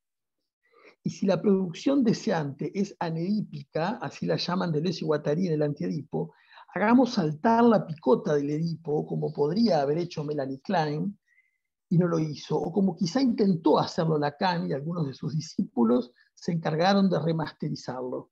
E: Y si la producción deseante es anedípica, así la llaman Deleuze y Guattari en el Antiedipo, hagamos saltar la picota del Edipo, como podría haber hecho Melanie Klein, y no lo hizo, o como quizá intentó hacerlo Lacan y algunos de sus discípulos se encargaron de remasterizarlo.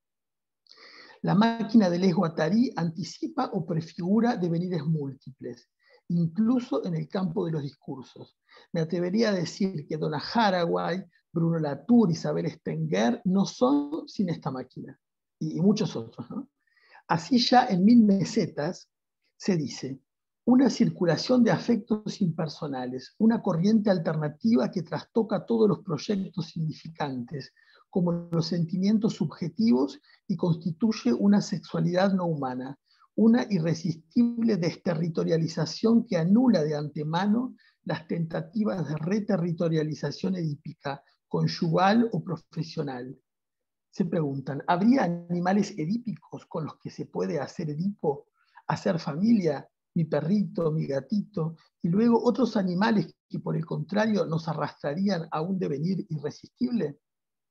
E: La máquina de Deleuze Guattari anticipa o prefigura devenires múltiples, incluso en el campo de los discursos. Me atrevería a decir que Donna Haraway, Bruno Latour, Isabel Stenger no son sin esta máquina, y muchos otros, ¿no? Así ya en 1000 mesetas se dice, una circulación de afectos impersonales, una corriente alternativa que trastoca todos los proyectos significantes, como los sentimientos subjetivos y constituye una sexualidad no humana, una irresistible desterritorialización que anula de antemano las tentativas de reterritorialización edípica, conyugal o profesional. Se preguntan, ¿habría animales edípicos con los que se puede hacer Edipo, hacer familia, mi perrito, mi gatito, y luego otros animales que por el contrario nos arrastrarían a un devenir irresistible?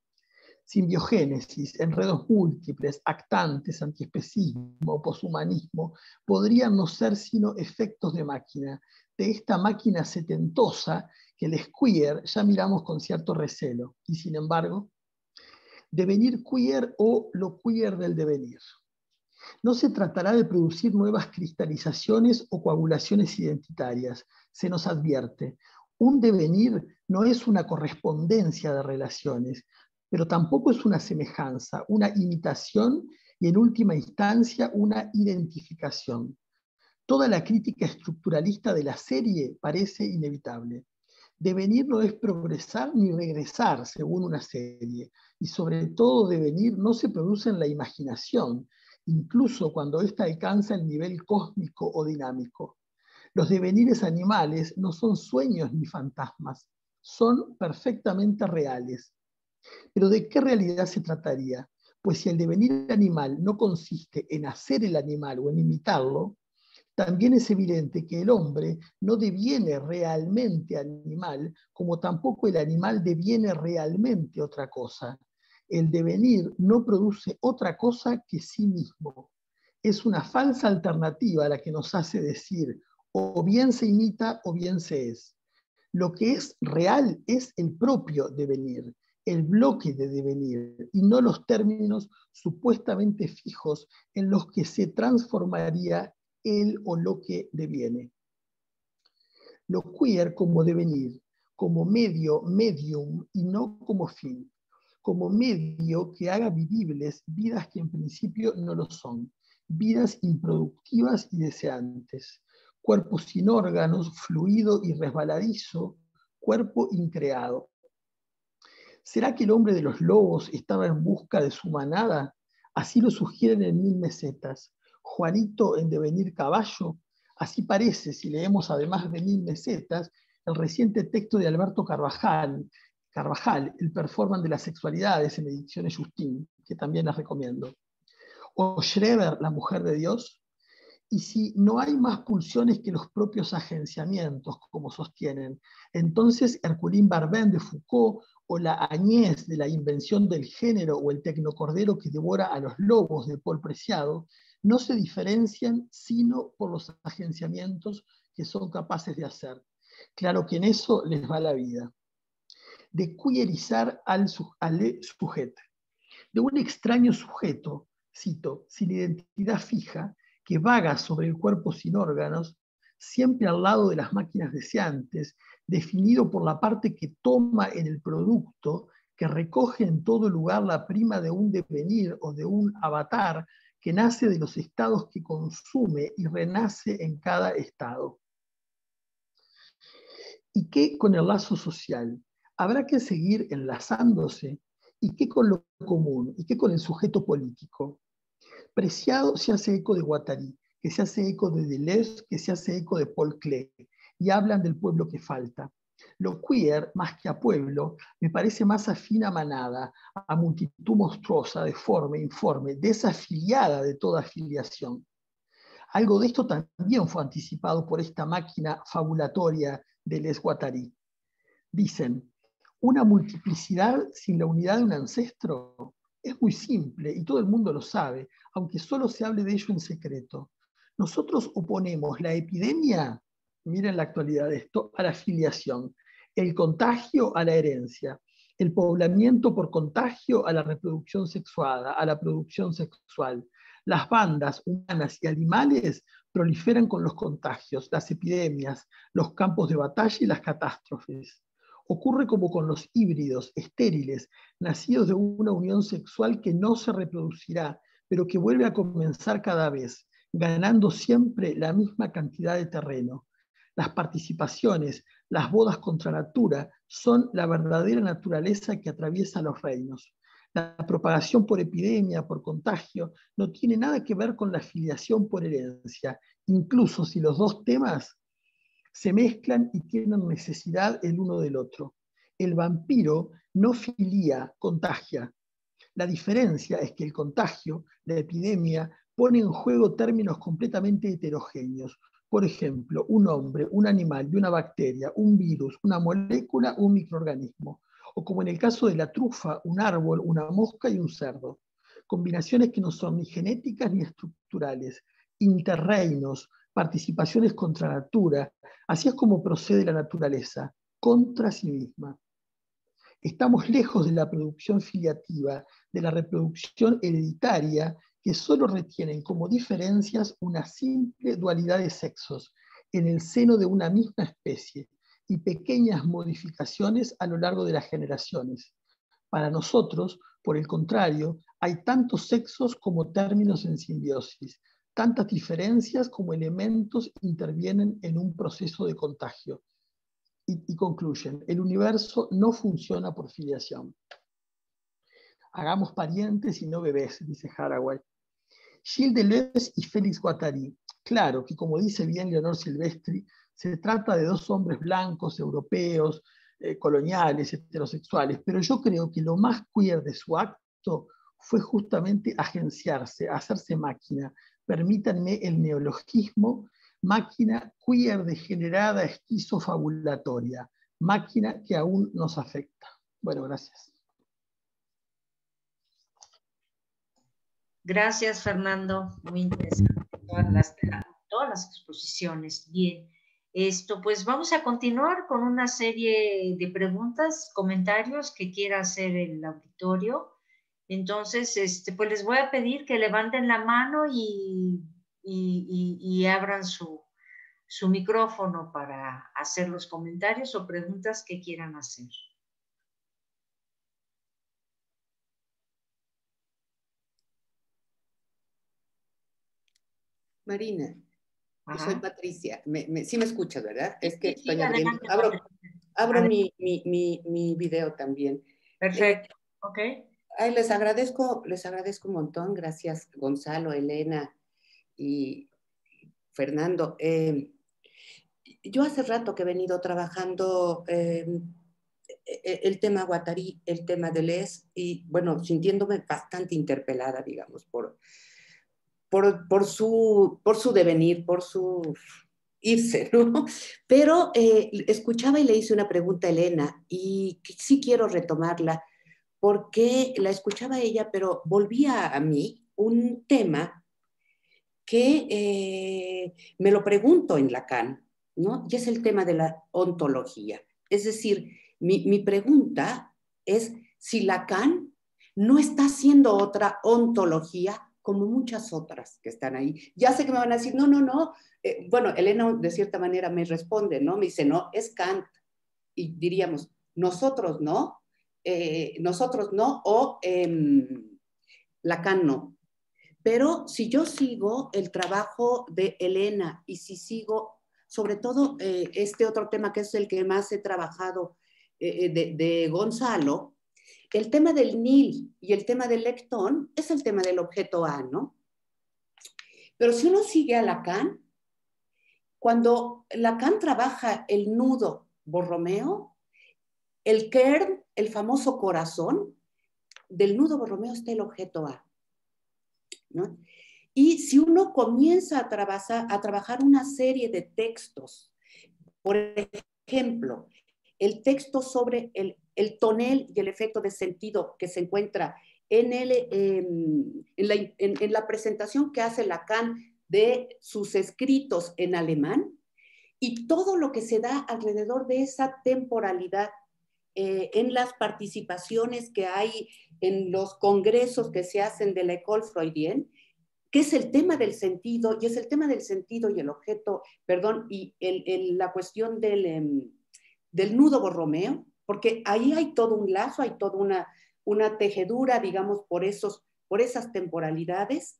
E: Simbiogénesis, enredos múltiples, actantes, antiespecismo, poshumanismo, podrían no ser sino efectos de máquina, de esta máquina setentosa que les queer ya miramos con cierto recelo, y sin embargo, devenir queer o lo queer del devenir. No se tratará de producir nuevas cristalizaciones o coagulaciones identitarias, se nos advierte. Un devenir no es una correspondencia de relaciones, pero tampoco es una semejanza, una imitación y en última instancia una identificación. Toda la crítica estructuralista de la serie parece inevitable. Devenir no es progresar ni regresar según una serie, y sobre todo devenir no se produce en la imaginación, incluso cuando ésta alcanza el nivel cósmico o dinámico. Los devenires animales no son sueños ni fantasmas, son perfectamente reales. Pero ¿de qué realidad se trataría? Pues si el devenir animal no consiste en hacer el animal o en imitarlo, también es evidente que el hombre no deviene realmente animal, como tampoco el animal deviene realmente otra cosa. El devenir no produce otra cosa que sí mismo. Es una falsa alternativa la que nos hace decir o bien se imita o bien se es. Lo que es real es el propio devenir, el bloque de devenir, y no los términos supuestamente fijos en los que se transformaría el o lo que deviene. Lo queer como devenir, como medio, medium, y no como fin, como medio que haga vivibles vidas que en principio no lo son, vidas improductivas y deseantes, cuerpo sin órganos, fluido y resbaladizo, cuerpo increado. ¿Será que el hombre de los lobos estaba en busca de su manada? Así lo sugieren en 1000 mesetas. Juanito en devenir caballo. Así parece, si leemos además de 1000 mesetas, el reciente texto de Alberto Carvajal, el performance de las sexualidades en Ediciones Justín, que también las recomiendo. O Schreber, La mujer de Dios. Y si no hay más pulsiones que los propios agenciamientos, como sostienen, entonces Herculín Barbén de Foucault o la Añez de la invención del género o el tecnocordero que devora a los lobos de Paul Preciado no se diferencian sino por los agenciamientos que son capaces de hacer. Claro que en eso les va la vida. De queerizar al sujeto, de un extraño sujeto, cito, sin identidad fija, que vaga sobre el cuerpo sin órganos, siempre al lado de las máquinas deseantes, definido por la parte que toma en el producto, que recoge en todo lugar la prima de un devenir o de un avatar que nace de los estados que consume y renace en cada estado. ¿Y qué con el lazo social? Habrá que seguir enlazándose. ¿Y qué con lo común? ¿Y qué con el sujeto político? Preciado se hace eco de Guattari, que se hace eco de Deleuze, que se hace eco de Paul Klee, y hablan del pueblo que falta. Lo queer, más que a pueblo, me parece más afín a manada, a multitud monstruosa, deforme, informe, desafiliada de toda afiliación. Algo de esto también fue anticipado por esta máquina fabulatoria de Les Guattari. Dicen, una multiplicidad sin la unidad de un ancestro es muy simple y todo el mundo lo sabe, aunque solo se hable de ello en secreto. Nosotros oponemos la epidemia, miren la actualidad de esto, a la filiación, el contagio a la herencia, el poblamiento por contagio a la reproducción sexuada, a la producción sexual. Las bandas humanas y animales proliferan con los contagios, las epidemias, los campos de batalla y las catástrofes. Ocurre como con los híbridos estériles, nacidos de una unión sexual que no se reproducirá, pero que vuelve a comenzar cada vez, ganando siempre la misma cantidad de terreno. Las participaciones, las bodas contra natura, son la verdadera naturaleza que atraviesa los reinos. La propagación por epidemia, por contagio, no tiene nada que ver con la filiación por herencia, incluso si los dos temas se mezclan y tienen necesidad el uno del otro. El vampiro no filia, contagia. La diferencia es que el contagio, la epidemia, pone en juego términos completamente heterogéneos. Por ejemplo, un hombre, un animal y una bacteria, un virus, una molécula, un microorganismo. O como en el caso de la trufa, un árbol, una mosca y un cerdo. Combinaciones que no son ni genéticas ni estructurales, interreinos, participaciones contra natura. Así es como procede la naturaleza, contra sí misma. Estamos lejos de la producción filiativa, de la reproducción hereditaria, que solo retienen como diferencias una simple dualidad de sexos en el seno de una misma especie y pequeñas modificaciones a lo largo de las generaciones. Para nosotros, por el contrario, hay tantos sexos como términos en simbiosis, tantas diferencias como elementos intervienen en un proceso de contagio. Y concluyen, el universo no funciona por filiación. Hagamos parientes y no bebés, dice Haraway. Gilles Deleuze y Félix Guattari. Claro que, como dice bien Leonor Silvestri, se trata de dos hombres blancos, europeos, coloniales, heterosexuales, pero yo creo que lo más queer de su acto fue justamente agenciarse, hacerse máquina. Permítanme el neologismo, máquina queer degenerada, esquizofabulatoria, máquina que aún nos afecta. Bueno, gracias.
B: Gracias, Fernando. Muy interesante todas las exposiciones. Bien. Pues vamos a continuar con una serie de preguntas, comentarios que quiera hacer el auditorio. Entonces, pues les voy a pedir que levanten la mano y abran su micrófono para hacer los comentarios o preguntas que quieran hacer.
F: Marina,
B: Ajá.
F: soy Patricia. Sí me escuchas, ¿verdad? Es que
B: Sí,
F: estoy abriendo. Abro mi video también.
B: Perfecto, ok.
F: Ay, les agradezco un montón. Gracias, Gonzalo, Elena y Fernando. Yo hace rato que he venido trabajando el tema Guattari, el tema Deleuze, y bueno, sintiéndome bastante interpelada, digamos, por su devenir, por su irse, ¿no? Pero escuchaba y le hice una pregunta a Elena y sí quiero retomarla porque la escuchaba a ella, pero volvía a mí un tema que me lo pregunto en Lacan, ¿no? Y es el tema de la ontología. Es decir, mi pregunta es si Lacan no está haciendo otra ontología como muchas otras que están ahí. Ya sé que me van a decir, no, no, no. Bueno, Elena de cierta manera me responde, ¿no? Me dice, no, es Kant. Y diríamos, nosotros no, o Lacan no. Pero si yo sigo el trabajo de Elena y si sigo, sobre todo este otro tema que es el que más he trabajado de Gonzalo, el tema del nil y el tema del lectón es el tema del objeto A, ¿no? Pero si uno sigue a Lacan, cuando Lacan trabaja el nudo Borromeo, el kern, el famoso corazón, del nudo Borromeo está el objeto A, ¿no? Y si uno comienza a trabajar una serie de textos, por ejemplo, el texto sobre el tonel y el efecto de sentido que se encuentra en la presentación que hace Lacan de sus escritos en alemán, y todo lo que se da alrededor de esa temporalidad en las participaciones que hay en los congresos que se hacen de la École Freudienne, que es el tema del sentido, y es el tema del sentido y el objeto, perdón, y la cuestión del nudo Borromeo, porque ahí hay todo un lazo, hay toda una tejedura, digamos, por esas temporalidades,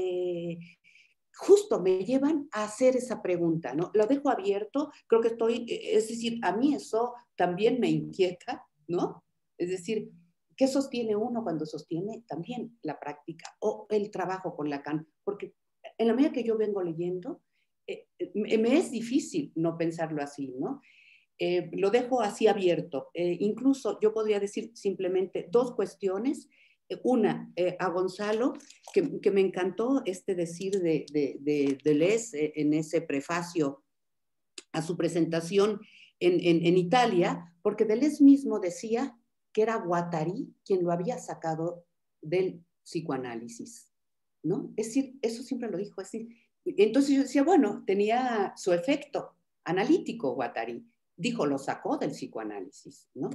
F: justo me llevan a hacer esa pregunta, ¿no? Lo dejo abierto, creo que es decir, a mí eso también me inquieta, ¿no? Es decir, ¿qué sostiene uno cuando sostiene también la práctica o el trabajo con Lacan? Porque en la medida que yo vengo leyendo, me es difícil no pensarlo así, ¿no? Lo dejo así abierto. Incluso yo podría decir simplemente dos cuestiones. Una, a Gonzalo, que me encantó decir de Deleuze en ese prefacio a su presentación en Italia, porque Deleuze mismo decía que era Guattari quien lo había sacado del psicoanálisis, ¿no? Es decir, eso siempre lo dijo, es decir, entonces yo decía, bueno, tenía su efecto analítico Guattari, dijo, lo sacó del psicoanálisis, ¿no?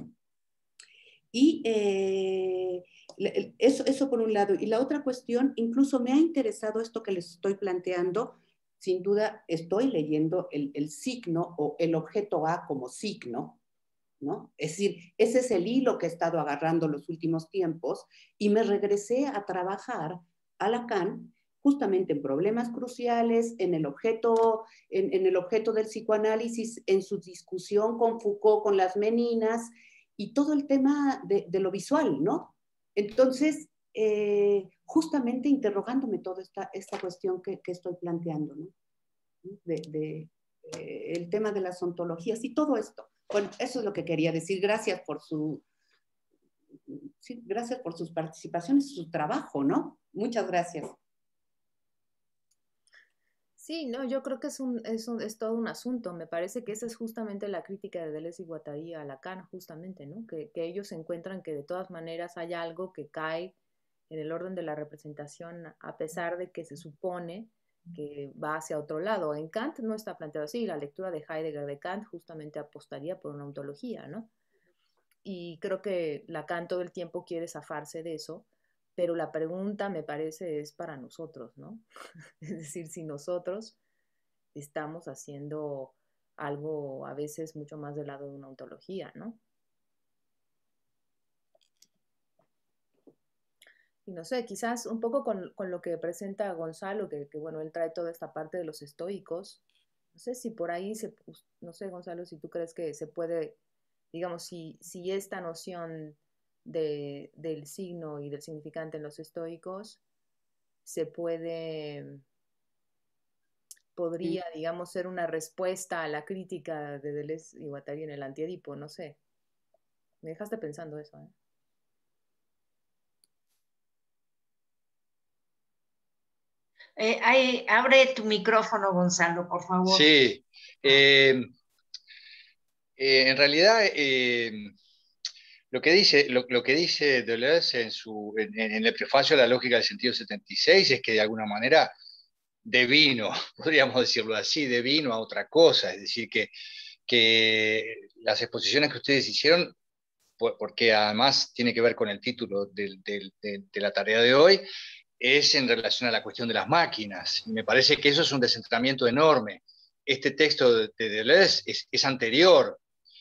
F: Y eso por un lado. Y la otra cuestión, incluso me ha interesado esto que les estoy planteando. Sin duda estoy leyendo el signo o el objeto A como signo, ¿no? Es decir, ese es el hilo que he estado agarrando los últimos tiempos y me regresé a trabajar a Lacan justamente en problemas cruciales, en el objeto del psicoanálisis, en su discusión con Foucault, con las meninas, y todo el tema de lo visual, ¿no? Entonces, justamente interrogándome toda esta cuestión que estoy planteando, ¿no? El tema de las ontologías y todo esto. Bueno, eso es lo que quería decir. Gracias por gracias por sus participaciones y su trabajo, ¿no? Muchas gracias.
A: Sí, no, yo creo que es todo un asunto. Me parece que esa es justamente la crítica de Deleuze y Guattari a Lacan, justamente, ¿no? Que ellos encuentran que de todas maneras hay algo que cae en el orden de la representación, a pesar de que se supone que va hacia otro lado. En Kant no está planteado así. La lectura de Heidegger de Kant justamente apostaría por una ontología, ¿no? Y creo que Lacan todo el tiempo quiere zafarse de eso, pero la pregunta, me parece, es para nosotros, ¿no? Es decir, si nosotros estamos haciendo algo a veces mucho más del lado de una ontología, ¿no? Y no sé, quizás un poco con lo que presenta Gonzalo, que bueno, él trae toda esta parte de los estoicos. No sé si por ahí, no sé, Gonzalo, si tú crees que se puede, digamos, si esta noción del signo y del significante en los estoicos se podría, digamos, ser una respuesta a la crítica de Deleuze y Guattari en el Antiedipo, no sé. Me dejaste pensando eso, ¿eh?
B: Abre tu micrófono, Gonzalo, por favor.
C: Sí. En realidad, lo que dice Deleuze en el prefacio a la lógica del sentido 76 es que de alguna manera devino, podríamos decirlo así, devino a otra cosa, es decir, que las exposiciones que ustedes hicieron, porque además tiene que ver con el título de la tarea de hoy, es en relación a la cuestión de las máquinas. Me parece que eso es un descentramiento enorme. Este texto de Deleuze es anterior.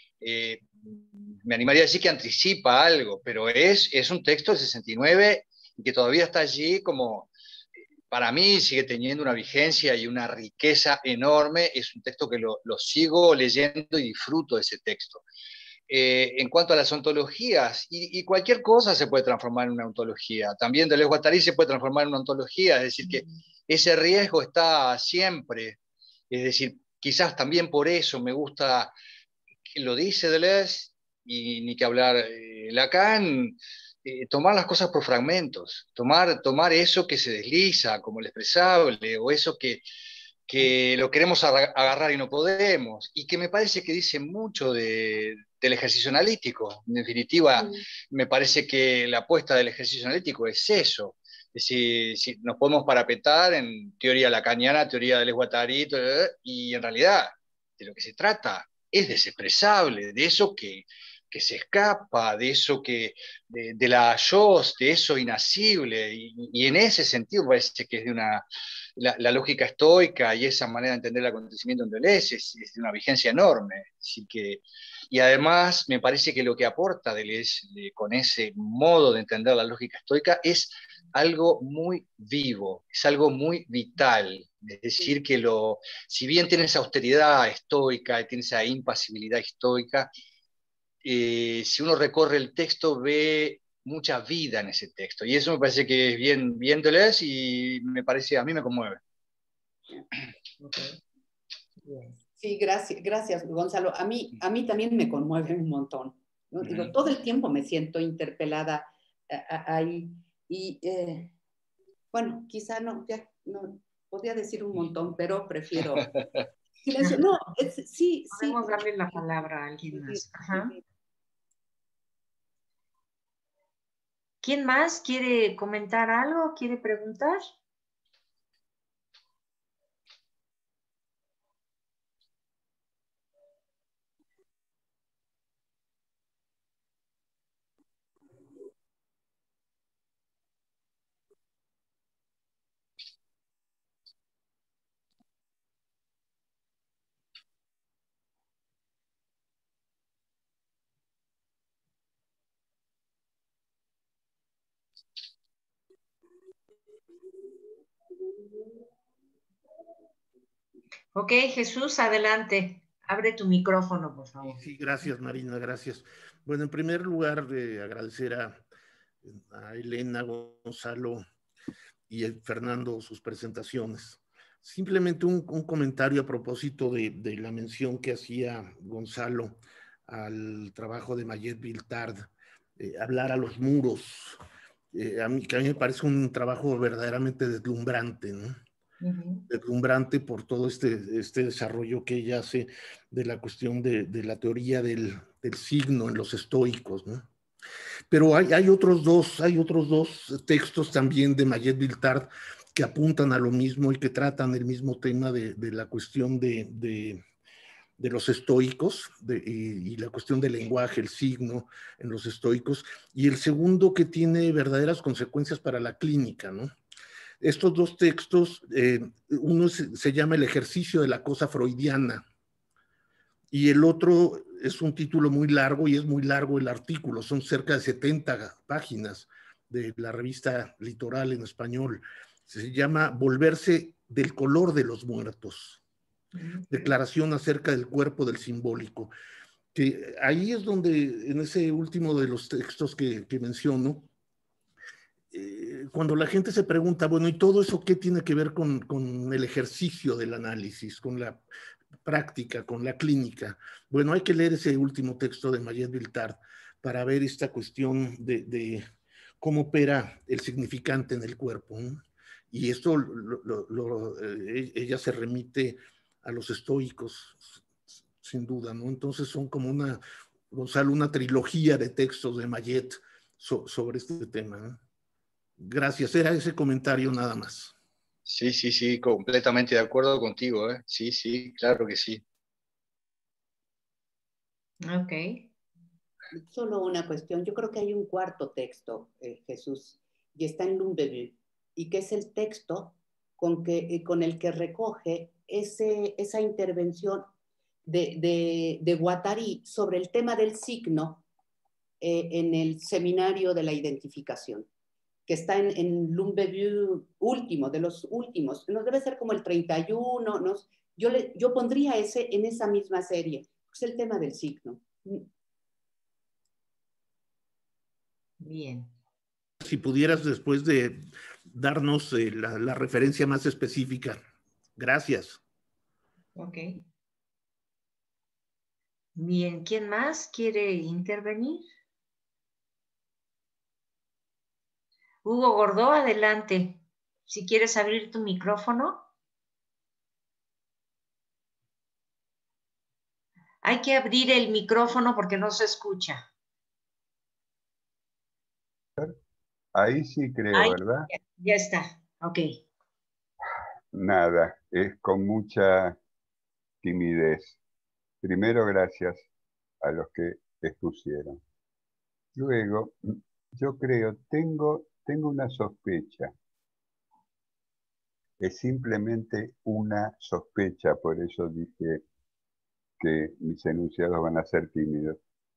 C: Me animaría a decir que anticipa algo, pero es un texto del 69 y que todavía está allí como, para mí sigue teniendo una vigencia y una riqueza enorme. Es un texto que lo sigo leyendo y disfruto de ese texto. En cuanto a las ontologías, y cualquier cosa se puede transformar en una ontología. También Deleuze-Guattari se puede transformar en una ontología, es decir, que ese riesgo está siempre. Es decir, quizás también por eso me gusta, lo dice Deleuze, y ni que hablar Lacan, tomar las cosas por fragmentos, tomar eso que se desliza como el expresable, o eso que lo queremos agarrar y no podemos, y que me parece que dice mucho del ejercicio analítico. En definitiva, me parece que la apuesta del ejercicio analítico es eso. Es decir, si nos podemos parapetar en teoría lacaniana, teoría del Guattari, y en realidad de lo que se trata es de ese expresable, de eso que se escapa, de eso de la Jost, de eso inasible, y en ese sentido parece que es de la lógica estoica y esa manera de entender el acontecimiento en Deleuze es de una vigencia enorme. Así que, y además me parece que lo que aporta Deleuze con ese modo de entender la lógica estoica es algo muy vivo, es algo muy vital. Es decir, que si bien tiene esa austeridad estoica, tiene esa impasibilidad estoica, si uno recorre el texto ve mucha vida en ese texto. Y eso me parece que es bien Deleuze y a mí me conmueve.
F: Okay. Sí, gracias, Gonzalo. A mí también me conmueve un montón, ¿no? Digo, todo el tiempo me siento interpelada ahí. Y bueno, quizá no podría decir un montón, pero prefiero silencio. No, sí.
B: Podemos darle la palabra a alguien más. Ajá. ¿Quién más quiere comentar algo? ¿Quiere preguntar? Ok, Jesús, adelante. Abre tu micrófono, por favor.
G: Sí, gracias, Marina, gracias. Bueno, en primer lugar, agradecer a Elena, Gonzalo y Fernando sus presentaciones. Simplemente un comentario a propósito de la mención que hacía Gonzalo al trabajo de Mayet Viltard, hablar a los muros. Que a mí me parece un trabajo verdaderamente deslumbrante, ¿no? Deslumbrante por todo este desarrollo que ella hace de la cuestión de la teoría del signo en los estoicos, ¿no? Pero hay otros dos textos también de Mayet Viltard que apuntan a lo mismo y que tratan el mismo tema de la cuestión de los estoicos y la cuestión del lenguaje, el signo en los estoicos, y el segundo que tiene verdaderas consecuencias para la clínica, ¿no? Estos dos textos, uno se llama El ejercicio de la cosa freudiana y el otro es un título muy largo y es muy largo el artículo, son cerca de 70 páginas de la revista Litoral en español. Se llama Volverse del color de los muertos, declaración acerca del cuerpo del simbólico. Que ahí es donde, en ese último de los textos que menciono, cuando la gente se pregunta, bueno, ¿y todo eso qué tiene que ver con el ejercicio del análisis, con la práctica, con la clínica? Bueno, hay que leer ese último texto de Mayet Viltard para ver esta cuestión de cómo opera el significante en el cuerpo, ¿no? Y esto ella se remite a los estoicos, sin duda, ¿no? Entonces son como Gonzalo, una trilogía de textos de Mayet sobre este tema, ¿no? Gracias, era ese comentario nada más.
C: Sí, sí, sí, completamente de acuerdo contigo, ¿eh? Sí, sí, claro que sí.
B: Ok.
F: Solo una cuestión. Yo creo que hay un cuarto texto, Jesús, y está en Lumbeville, y que es el texto con el que recoge esa intervención de Guattari sobre el tema del signo en el seminario de la identificación, que está en Lumbeville último, de los últimos. No debe ser como el 31, ¿no? Yo pondría ese en esa misma serie. Es el tema del signo.
B: Bien.
G: Si pudieras después de darnos la referencia más específica. Gracias.
B: Ok. Bien, ¿quién más quiere intervenir? Hugo Gordó, adelante. Si quieres abrir tu micrófono. Hay que abrir el micrófono porque no se escucha.
H: Ahí sí creo,
B: Ahí,
H: ¿verdad?
B: ya está. Ok.
H: Nada, es con mucha timidez. Primero, gracias a los que expusieron. Luego, yo creo, tengo una sospecha. Es simplemente una sospecha, por eso dije que mis enunciados van a ser tímidos.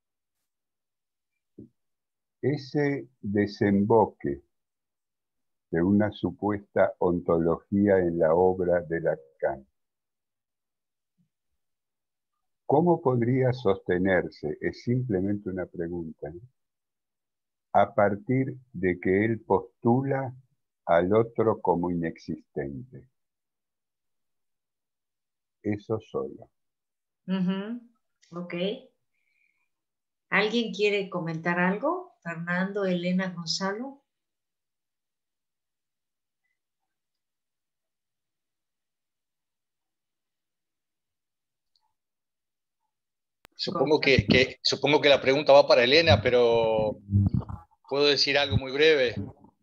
H: Ese desemboque de una supuesta ontología en la obra de Lacan, ¿cómo podría sostenerse? Es simplemente una pregunta, ¿no? A partir de que él postula al otro como inexistente. Eso solo.
B: Ok. ¿Alguien quiere comentar algo? Fernando, Elena, Gonzalo.
C: Supongo que la pregunta va para Elena, pero ¿puedo decir algo muy breve?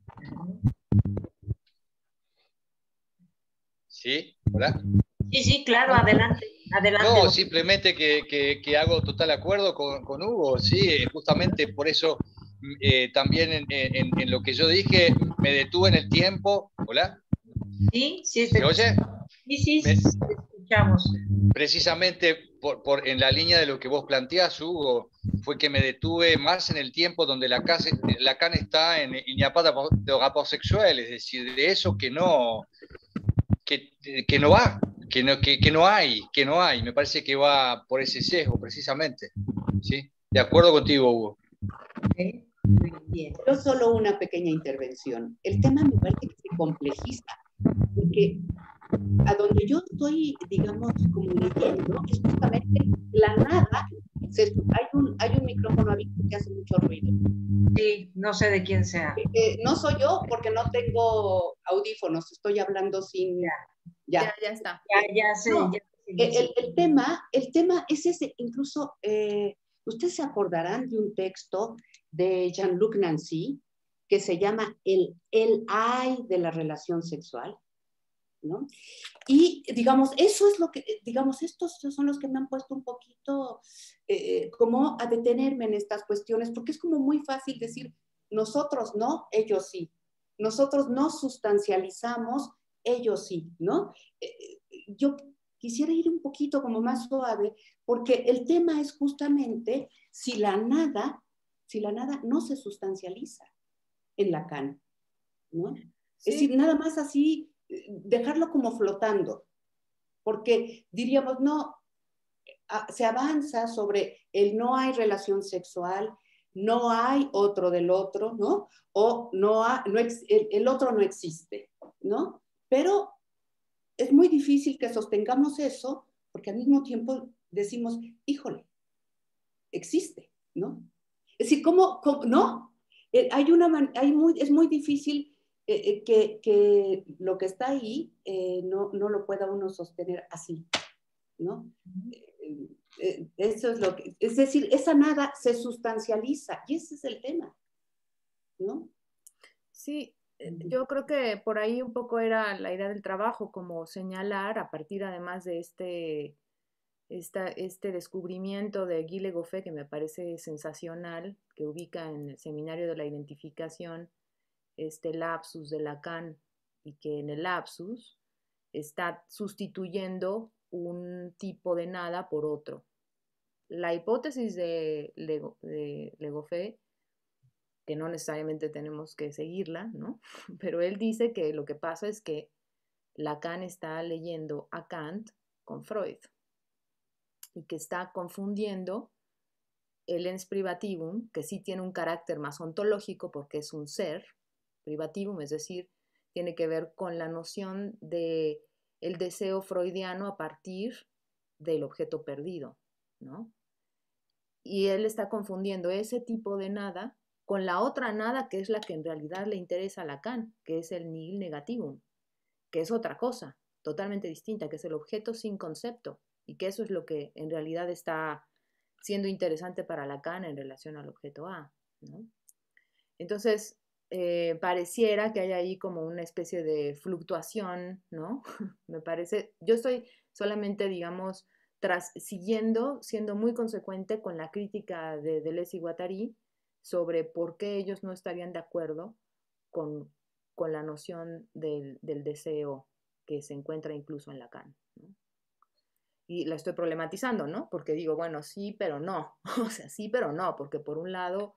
C: ¿Sí? ¿Hola?
B: Sí, claro, adelante.
C: No, simplemente que hago total acuerdo con Hugo, sí, justamente por eso también en lo que yo dije me detuve en el tiempo. ¿Hola?
B: Sí,
C: ¿Se oye?
B: Sí, te escuchamos.
C: Precisamente en la línea de lo que vos planteás, Hugo, fue que me detuve más en el tiempo donde Lacan está en Il n'y a pas de rapport sexuel, es decir, de eso que no va, que no hay. Me parece que va por ese sesgo, precisamente. ¿Sí? De acuerdo contigo, Hugo.
B: Okay. Muy bien.
F: Yo solo una pequeña intervención. El tema me parece que se complejiza, porque a donde yo estoy, digamos, como leyendo, es justamente la nada. Hay un micrófono abierto que hace mucho ruido.
B: Sí, no sé de quién sea.
F: No soy yo porque no tengo audífonos, estoy hablando sin...
A: Ya está.
B: Ya sé.
F: No, el tema es ese, incluso ustedes se acordarán de un texto de Jean-Luc Nancy que se llama el ay de la relación sexual, ¿no? Y digamos, eso es lo que, digamos, estos son los que me han puesto un poquito como a detenerme en estas cuestiones, porque es como muy fácil decir, nosotros no, ellos sí. Nosotros no sustancializamos, ellos sí, ¿no? Yo quisiera ir un poquito como más suave, porque el tema es justamente si la nada no se sustancializa en Lacan, ¿no? Sí. Es decir, nada más así, dejarlo como flotando, porque diríamos, no, se avanza sobre el no hay relación sexual, no hay otro del otro, ¿no? O el otro no existe, ¿no? Pero es muy difícil que sostengamos eso, porque al mismo tiempo decimos, híjole, existe, ¿no? Es decir, ¿cómo no? Es muy difícil que lo que está ahí no lo pueda uno sostener así, ¿no? Eso es lo que, es decir, esa nada se sustancializa y ese es el tema, ¿no?
A: Sí, yo creo que por ahí un poco era la idea del trabajo, como señalar a partir además de este descubrimiento de Guy Le Goffet, que me parece sensacional, que ubica en el Seminario de la Identificación este lapsus de Lacan, y que en el lapsus está sustituyendo un tipo de nada por otro. La hipótesis de Le Goffet, que no necesariamente tenemos que seguirla, ¿no? Pero él dice que lo que pasa es que Lacan está leyendo a Kant con Freud y que está confundiendo el ens privativum, que sí tiene un carácter más ontológico porque es un ser privativum, es decir, tiene que ver con la noción de el deseo freudiano a partir del objeto perdido, ¿no? Y él está confundiendo ese tipo de nada con la otra nada que es la que en realidad le interesa a Lacan, que es el nihil negativum, que es otra cosa totalmente distinta, que es el objeto sin concepto, y que eso es lo que en realidad está siendo interesante para Lacan en relación al objeto A, ¿no? Entonces, pareciera que hay ahí como una especie de fluctuación, ¿no? Me parece, yo estoy solamente, digamos, siendo muy consecuente con la crítica de Deleuze y Guattari sobre por qué ellos no estarían de acuerdo con la noción del deseo que se encuentra incluso en Lacan, ¿no? Y la estoy problematizando, ¿no? Porque digo, bueno, sí, pero no. O sea, sí, pero no, porque por un lado,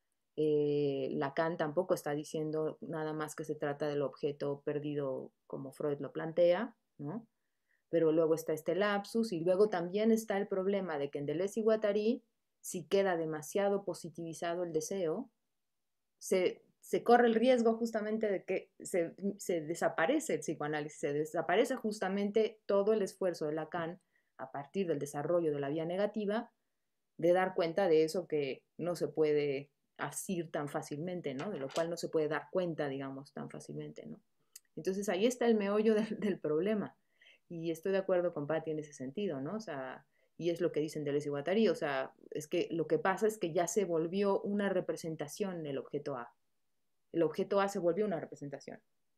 A: Lacan tampoco está diciendo nada más que se trata del objeto perdido como Freud lo plantea, ¿no? Pero luego está este lapsus y luego también está el problema de que en Deleuze y Guattari, si queda demasiado positivizado el deseo, se corre el riesgo justamente de que se desaparece el psicoanálisis, se desaparece justamente todo el esfuerzo de Lacan a partir del desarrollo de la vía negativa, de dar cuenta de eso que no se puede asir tan fácilmente, ¿no? De lo cual no se puede dar cuenta, digamos, tan fácilmente, ¿no? Entonces ahí está el meollo del problema. Y estoy de acuerdo con Patti en ese sentido, ¿no? O sea, y es lo que dicen Deleuze y Guattari, o sea, es que lo que pasa es que ya se volvió una representación el objeto A. El objeto A se volvió una representación.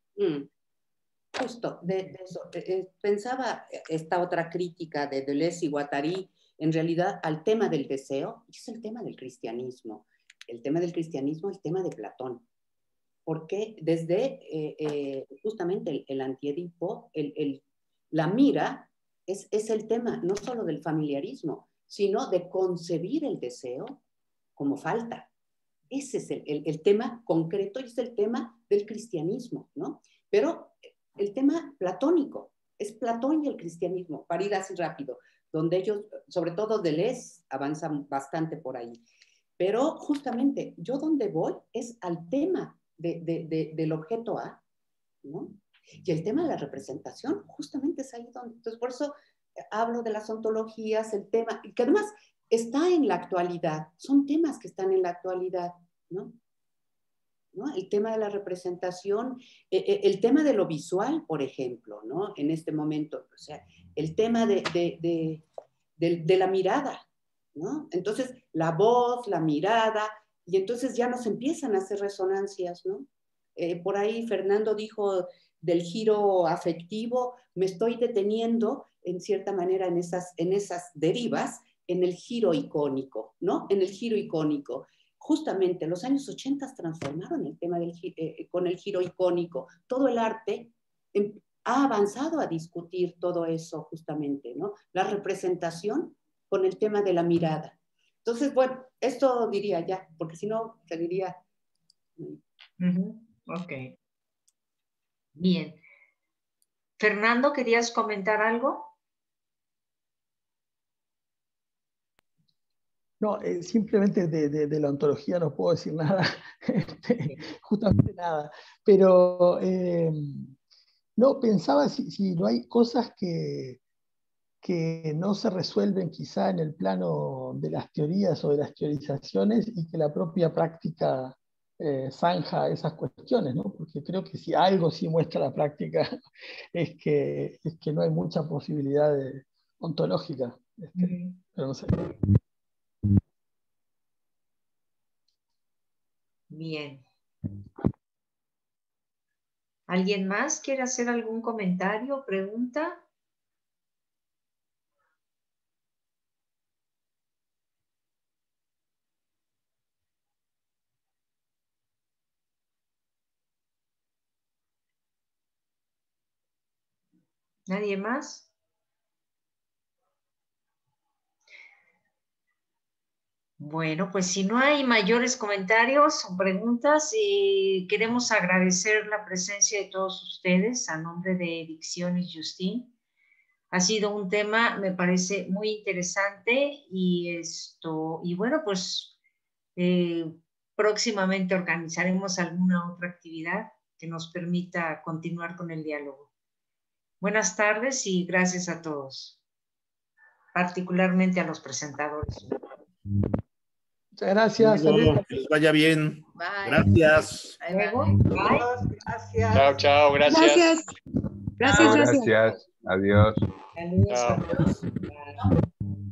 F: Justo, de eso. Pensaba esta otra crítica de Deleuze y Guattari en realidad al tema del deseo, y es el tema del cristianismo. El tema del cristianismo es el tema de Platón. Porque desde justamente el antiedipo, la mira es el tema no solo del familiarismo, sino de concebir el deseo como falta. Ese es el tema concreto y es el tema del cristianismo, ¿no? Pero el tema platónico, es Platón y el cristianismo, para ir así rápido, donde ellos, sobre todo Deleuze, avanzan bastante por ahí. Pero justamente yo donde voy es al tema del objeto A, ¿no? Y el tema de la representación justamente es ahí donde, entonces por eso hablo de las ontologías, el tema, que además está en la actualidad, son temas que están en la actualidad, ¿no? ¿No? El tema de la representación, el tema de lo visual, por ejemplo, ¿no? En este momento, o sea, el tema de la mirada, ¿no? Entonces, la voz, la mirada, y entonces ya nos empiezan a hacer resonancias, ¿no? Por ahí Fernando dijo del giro afectivo, me estoy deteniendo en cierta manera en esas derivas, en el giro icónico, ¿no? En el giro icónico. Justamente los años 80 transformaron el tema con el giro icónico. Todo el arte ha avanzado a discutir todo eso justamente, ¿no? La representación con el tema de la mirada. Entonces, bueno, esto diría ya, porque si no, seguiría.
B: Ok. Bien. Fernando, ¿querías comentar algo?
E: No, simplemente de la ontología no puedo decir nada, justamente nada. Pero no, pensaba si no hay cosas que no se resuelven quizá en el plano de las teorías o de las teorizaciones y que la propia práctica zanja esas cuestiones, ¿no? Porque creo que si algo sí muestra la práctica es que no hay mucha posibilidad ontológica. Pero no sé.
B: Bien. ¿Alguien más quiere hacer algún comentario o pregunta? ¿Nadie más? Bueno, pues si no hay mayores comentarios o preguntas, queremos agradecer la presencia de todos ustedes a nombre de Dicción y Justin. Ha sido un tema, me parece, muy interesante y bueno, pues próximamente organizaremos alguna otra actividad que nos permita continuar con el diálogo. Buenas tardes y gracias a todos, particularmente a los presentadores.
E: Muchas gracias.
G: Que les vaya bien.
A: Bye.
G: Gracias.
A: Bye, bye.
B: Gracias.
C: Chao, chao, gracias.
H: Gracias. Adiós.
B: Saludos a todos. Bye.